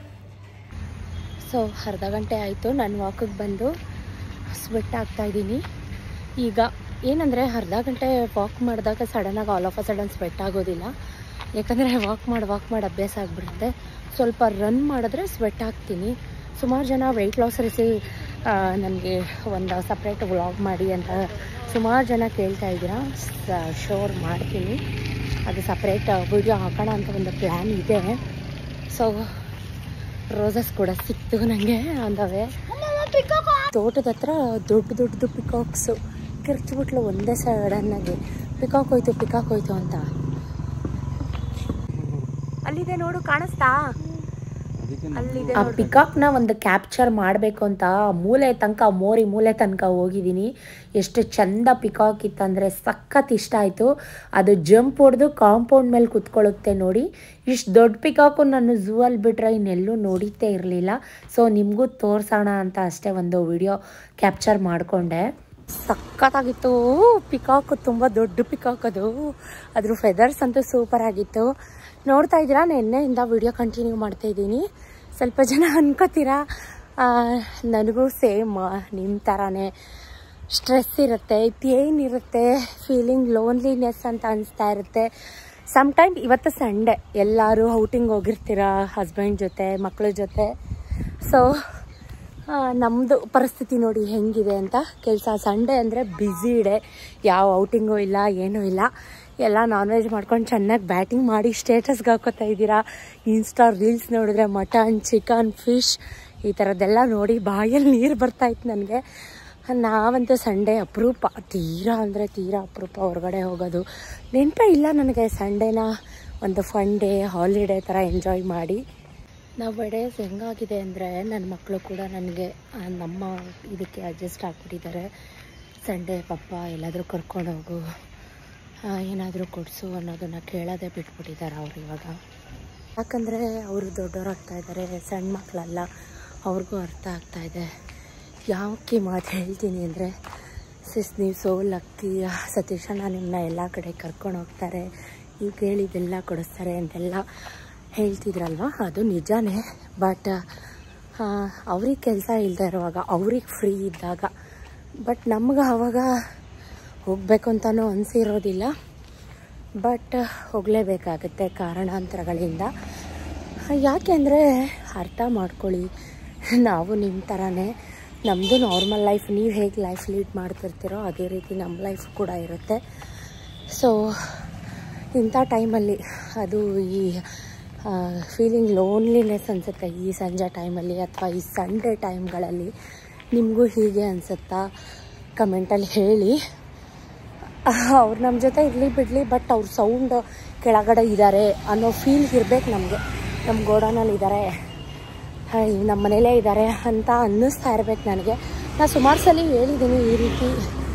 ಸೊ ಅರ್ಧ ಗಂಟೆ ಆಯಿತು ನಾನು ವಾಕಿಗೆ ಬಂದು. ಸ್ವೆಟ್ ಆಗ್ತಾಯಿದ್ದೀನಿ. ಈಗ ಏನಂದರೆ ಅರ್ಧ ಗಂಟೆ ವಾಕ್ ಮಾಡಿದಾಗ ಸಡನ್ನಾಗಿ all of a sudden sweat ಆಗೋದಿಲ್ಲ, ಯಾಕಂದರೆ ವಾಕ್ ಮಾಡಿ ಅಭ್ಯಾಸ ಆಗಿಬಿಡುತ್ತೆ. ಸ್ವಲ್ಪ ರನ್ ಮಾಡಿದ್ರೆ ಸ್ವೆಟ್ ಆಗ್ತೀನಿ. ಸುಮಾರು ಜನ ವೆಯ್ಟ್ ಲಾಸ್ ರಿಸಿ ನನಗೆ ಒಂದು ಸಪ್ರೇಟ್ ವ್ಲಾಗ್ ಮಾಡಿ ಅಂತ ಸುಮಾರು ಜನ ಕೇಳ್ತಾ ಇದ್ದೀರಾ. ಶೋರ್ ಮಾಡ್ತೀನಿ, ಅದು ಸಪ್ರೇಟ್ ವಿಡಿಯೋ ಹಾಕೋಣ ಅಂತ ಒಂದು ಪ್ಲ್ಯಾನ್ ಇದೆ. ಸೊ ರೋಸಸ್ ಕೂಡ ಸಿಕ್ತು ನನಗೆ ಅಂದವೆ. ತೋಟದ ಹತ್ರ ದೊಡ್ಡದು ಪಿಕಾಕ್ಸು ಕಿರ್ಚ್ಬಿಟ್ಲು ಒಂದೇ ಸಡನ್ನಾಗಿ. ಪಿಕಾಕ್ ಹೋಯ್ತು ಅಂತ. ಅಲ್ಲಿದೆ ನೋಡು, ಕಾಣಿಸ್ತಾ? ಆ ಪಿಕಾಕ್ನ ಒಂದು ಕ್ಯಾಪ್ಚರ್ ಮಾಡಬೇಕು ಅಂತ ಮೂಲೆ ತನಕ ಹೋಗಿದ್ದೀನಿ. ಎಷ್ಟು ಚಂದ ಪಿಕಾಕ್ ಇತ್ತಂದರೆ ಸಖತ್ ಇಷ್ಟ ಆಯಿತು. ಅದು ಜಂಪ್ ಹೊಡೆದು ಕಾಂಪೌಂಡ್ ಮೇಲೆ ಕುತ್ಕೊಳ್ಳುತ್ತೆ ನೋಡಿ. ಇಷ್ಟು ದೊಡ್ಡ ಪಿಕಾಕು ನಾನು ಝೂ ಅಲ್ಲಿ ಬಿಟ್ರೆ ಇನ್ನೆಲ್ಲೂ ನೋಡಿದ್ದೇ ಇರಲಿಲ್ಲ. ಸೊ ನಿಮಗೂ ತೋರಿಸೋಣ ಅಂತ ಅಷ್ಟೇ ಒಂದು ವಿಡಿಯೋ ಕ್ಯಾಪ್ಚರ್ ಮಾಡಿಕೊಂಡೆ. ಸಖತ್ತಾಗಿತ್ತು ಪಿಕಾಕು, ತುಂಬ ದೊಡ್ಡ ಪಿಕಾಕ್ ಅದು. ಅದ್ರ ಫೆದರ್ಸ್ ಅಂತೂ ಸೂಪರ್ ಆಗಿತ್ತು. ನೋಡ್ತಾ ಇದ್ದೀರಾ, ನೆನ್ನೆಯಿಂದ ವಿಡಿಯೋ ಕಂಟಿನ್ಯೂ ಮಾಡ್ತಾಯಿದ್ದೀನಿ. ಸ್ವಲ್ಪ ಜನ ಅನ್ಕೋತೀರಾ ನನಗೂ ಸೇಮ್ ನಿಮ್ಮ ಥರನೇ ಸ್ಟ್ರೆಸ್ ಇರುತ್ತೆ, ಪೇಯ್ನ್ ಇರುತ್ತೆ, ಫೀಲಿಂಗ್ ಲೋನ್ಲಿನೆಸ್ ಅಂತ ಅನಿಸ್ತಾ ಇರುತ್ತೆ. ಸಮ್ಟೈಮ್ ಇವತ್ತು ಸಂಡೇ, ಎಲ್ಲರೂ ಔಟಿಂಗ್ ಹೋಗಿರ್ತೀರ ಹಸ್ಬೆಂಡ್ ಜೊತೆ, ಮಕ್ಕಳ ಜೊತೆ. ಸೊ ನಮ್ಮದು ಪರಿಸ್ಥಿತಿ ನೋಡಿ ಹೆಂಗಿದೆ ಅಂತ. ಕೆಲಸ ಸಂಡೇ ಅಂದರೆ ಬ್ಯುಸಿ ಡೇ, ಯಾವ ಔಟಿಂಗು ಇಲ್ಲ, ಏನೂ ಇಲ್ಲ. ಎಲ್ಲ ನಾನ್ ವೆಜ್ ಮಾಡ್ಕೊಂಡು ಚೆನ್ನಾಗಿ ಬ್ಯಾಟಿಂಗ್ ಮಾಡಿ ಸ್ಟೇಟಸ್ಗೆ ಹಾಕೋತಾ ಇದ್ದೀರಾ. ಇನ್ಸ್ಟಾ ರೀಲ್ಸ್ ನೋಡಿದ್ರೆ ಮಟನ್, ಚಿಕನ್, ಫಿಶ್ ಈ ಥರದ್ದೆಲ್ಲ ನೋಡಿ ಬಾಯಲ್ಲಿ ನೀರು ಬರ್ತಾಯಿತ್ತು ನನಗೆ. ನಾವಂತೂ ಸಂಡೇ ಅಪರೂಪ, ತೀರಾ ಅಪರೂಪ ಹೊರಗಡೆ ಹೋಗೋದು. ನೆನಪೇ ಇಲ್ಲ ನನಗೆ ಸಂಡೇನ ಒಂದು ಫನ್ ಡೇ, ಹಾಲಿಡೇ ಥರ ಎಂಜಾಯ್ ಮಾಡಿ. ನಾವು ಡೇಸ್ ಹೆಂಗಾಗಿದೆ ಅಂದರೆ ನನ್ನ ಮಕ್ಕಳು ಕೂಡ ನನಗೆ ನಮ್ಮ ಇದಕ್ಕೆ ಅಡ್ಜಸ್ಟ್ ಆಗಿಬಿಟ್ಟಿದ್ದಾರೆ. ಸಂಡೇ ಪಪ್ಪ ಎಲ್ಲಾದರೂ ಕರ್ಕೊಂಡೋಗು, ಏನಾದರೂ ಕೊಡಿಸು ಅನ್ನೋದನ್ನು ಕೇಳೋದೇ ಬಿಟ್ಬಿಟ್ಟಿದ್ದಾರೆ ಅವ್ರು ಇವಾಗ. ಯಾಕಂದರೆ ಅವರು ದೊಡ್ಡವರಾಗ್ತಾಯಿದ್ದಾರೆ, ಸಣ್ಣ ಮಕ್ಕಳಲ್ಲ, ಅವ್ರಿಗೂ ಅರ್ಥ ಆಗ್ತಾಯಿದೆ. ಯಾಕೆ ಮಾತು ಹೇಳ್ತೀನಿ ಅಂದರೆ, ನೀವು ಸೋ ಲಕ್ಕಿ, ಸತೀಶಣ್ಣ ನಿಮ್ಮನ್ನ ಎಲ್ಲ ಕಡೆ ಕರ್ಕೊಂಡು ಹೋಗ್ತಾರೆ, ನೀವು ಕೇಳಿದ್ದೆಲ್ಲ ಕೊಡಿಸ್ತಾರೆ ಅಂತೆಲ್ಲ ಹೇಳ್ತಿದ್ರಲ್ವ, ಅದು ನಿಜಾನೇ. ಬಟ್ ಅವ್ರಿಗೆ ಕೆಲಸ ಇಲ್ಲದೆ ಇರುವಾಗ, ಅವ್ರಿಗೆ ಫ್ರೀ ಇದ್ದಾಗ, ಬಟ್ ನಮ್ಗೆ ಆವಾಗ ಹೋಗಬೇಕು ಅಂತಲೂ ಅನಿಸಿರೋದಿಲ್ಲ. ಬಟ್ ಹೋಗಲೇಬೇಕಾಗತ್ತೆ ಕಾರಣಾಂತರಗಳಿಂದ. ಯಾಕೆ ಅಂದರೆ ಅರ್ಥ ಮಾಡ್ಕೊಳ್ಳಿ, ನಾವು ನಿಮ್ಮ ಥರನೇ, ನಮ್ಮದು ನಾರ್ಮಲ್ ಲೈಫ್. ನೀವು ಹೇಗೆ ಲೈಫ್ ಲೀಡ್ ಮಾಡ್ತಿರ್ತೀರೋ ಅದೇ ರೀತಿ ನಮ್ಮ ಲೈಫ್ ಕೂಡ ಇರುತ್ತೆ. ಸೊ ಇಂಥ ಟೈಮಲ್ಲಿ ಅದು ಈ ಫೀಲಿಂಗ್ ಲೋನ್ಲಿನೆಸ್ ಅನಿಸುತ್ತೆ ಈ ಸಂಜೆ ಟೈಮಲ್ಲಿ ಅಥವಾ ಈ ಸಂಡೇ ಟೈಮ್ಗಳಲ್ಲಿ. ನಿಮಗೂ ಹೀಗೆ ಅನಿಸುತ್ತಾ? ಕಮೆಂಟಲ್ಲಿ ಹೇಳಿ. ಅವ್ರು ನಮ್ಮ ಜೊತೆ ಇರಲಿ ಬಿಡಲಿ, ಬಟ್ ಅವ್ರ ಸೌಂಡ್ ಕೆಳಗಡೆ ಇದ್ದಾರೆ ಅನ್ನೋ ಫೀಲ್ ಇರಬೇಕು ನಮಗೆ. ನಮ್ಮ ಗೋಡೌನಲ್ಲಿ ಇದ್ದಾರೆ, ನಮ್ಮ ಮನೇಲೇ ಇದ್ದಾರೆ ಅಂತ ಅನ್ನಿಸ್ತಾ ಇರಬೇಕು ನನಗೆ. ನಾನು ಸುಮಾರು ಸಲ ಹೇಳಿದ್ದೀನಿ ಈ ರೀತಿ,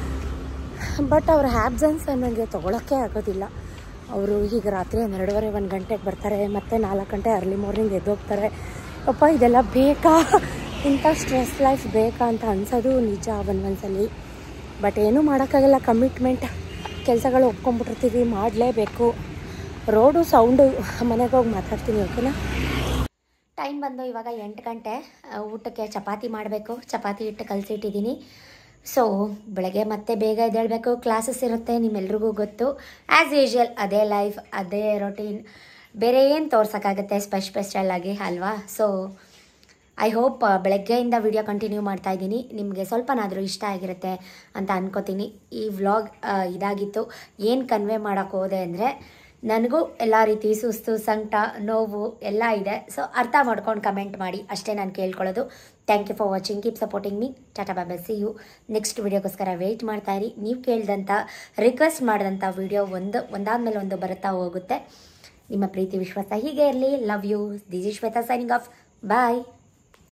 ಬಟ್ ಅವ್ರ ಆ್ಯಬ್ಸೆನ್ಸ್ ನನಗೆ ತೊಗೊಳಕ್ಕೆ ಆಗೋದಿಲ್ಲ. ಅವರು ಈಗ ರಾತ್ರಿ 12:30 1 ಗಂಟೆಗೆ ಬರ್ತಾರೆ, ಮತ್ತು 4 ಗಂಟೆ ಅರ್ಲಿ ಮಾರ್ನಿಂಗ್ ಎದ್ದೋಗ್ತಾರೆ. ಅಪ್ಪ ಇದೆಲ್ಲ ಬೇಕಾ, ಇಂಥ ಸ್ಟ್ರೆಸ್ ಲೈಫ್ ಬೇಕಾ ಅಂತ ಅನ್ಸೋದು ನಿಜ ಒಂದೊಂದ್ಸಲಿ. ಬಟ್ ಏನೂ ಮಾಡೋಕ್ಕಾಗಲ್ಲ, ಕಮಿಟ್ಮೆಂಟ್, ಕೆಲಸಗಳು ಒಪ್ಕೊಂಡ್ಬಿಟ್ಟಿರ್ತೀವಿ, ಮಾಡಲೇಬೇಕು. ರೋಡು ಸೌಂಡು, ಮನೆಗೆ ಹೋಗಿ ಮಾತಾಡ್ತೀನಿ, ಓಕೆನಾ? ಟೈಮ್ ಬಂದು ಇವಾಗ 8 ಗಂಟೆ. ಊಟಕ್ಕೆ ಚಪಾತಿ ಮಾಡಬೇಕು. ಚಪಾತಿ ಹಿಟ್ಟು ಕಲಸಿಟ್ಟಿದ್ದೀನಿ. ಸೊ ಬೆಳಗ್ಗೆ ಮತ್ತೆ ಬೇಗ ಎದ್ದೇಳಬೇಕು, ಕ್ಲಾಸಸ್ ಇರುತ್ತೆ, ನಿಮ್ಮೆಲ್ರಿಗೂ ಗೊತ್ತು. ಆ್ಯಸ್ ಯೂಶ್ವಲ್ ಅದೇ ಲೈಫ್, ಅದೇ ರೊಟೀನ್, ಬೇರೆ ಏನು ತೋರ್ಸೋಕ್ಕಾಗುತ್ತೆ ಸ್ಪೆಷಲಾಗಿ ಅಲ್ವಾ? ಸೊ ಐ ಹೋಪ್ ಬೆಳಗ್ಗೆಯಿಂದ ವಿಡಿಯೋ ಕಂಟಿನ್ಯೂ ಮಾಡ್ತಾಯಿದ್ದೀನಿ. ನಿಮಗೆ ಸ್ವಲ್ಪನಾದರೂ ಇಷ್ಟ ಆಗಿರುತ್ತೆ ಅಂತ ಅನ್ಕೋತೀನಿ. ಈ ವ್ಲಾಗ್ ಇದಾಗಿತ್ತು. ಏನು ಕನ್ವೆ ಮಾಡೋಕ್ಕೆ ಹೋದೆ ಅಂದರೆ, ನನಗೂ ಎಲ್ಲ ರೀತಿ ಸುಸ್ತು, ಸಂಕಟ, ನೋವು ಎಲ್ಲ ಇದೆ. ಸೊ ಅರ್ಥ ಮಾಡ್ಕೊಂಡು ಕಮೆಂಟ್ ಮಾಡಿ ಅಷ್ಟೇ ನಾನು ಕೇಳ್ಕೊಳ್ಳೋದು. Thank you for watching, keep supporting me. Tata bye, see you. Next ವಿಡಿಯೋಗೋಸ್ಕರ ವೆಯ್ಟ್ ಮಾಡ್ತಾ ಇರಿ. ನೀವು ಕೇಳಿದಂಥ ರಿಕ್ವೆಸ್ಟ್ ಮಾಡಿದಂಥ ವಿಡಿಯೋ ಒಂದಾದ್ಮೇಲೆ ಒಂದು ಬರುತ್ತಾ ಹೋಗುತ್ತೆ. ನಿಮ್ಮ ಪ್ರೀತಿ ವಿಶ್ವಾಸ ಹೀಗೆ ಇರಲಿ. Love you. This is Shwetha signing off. Bye.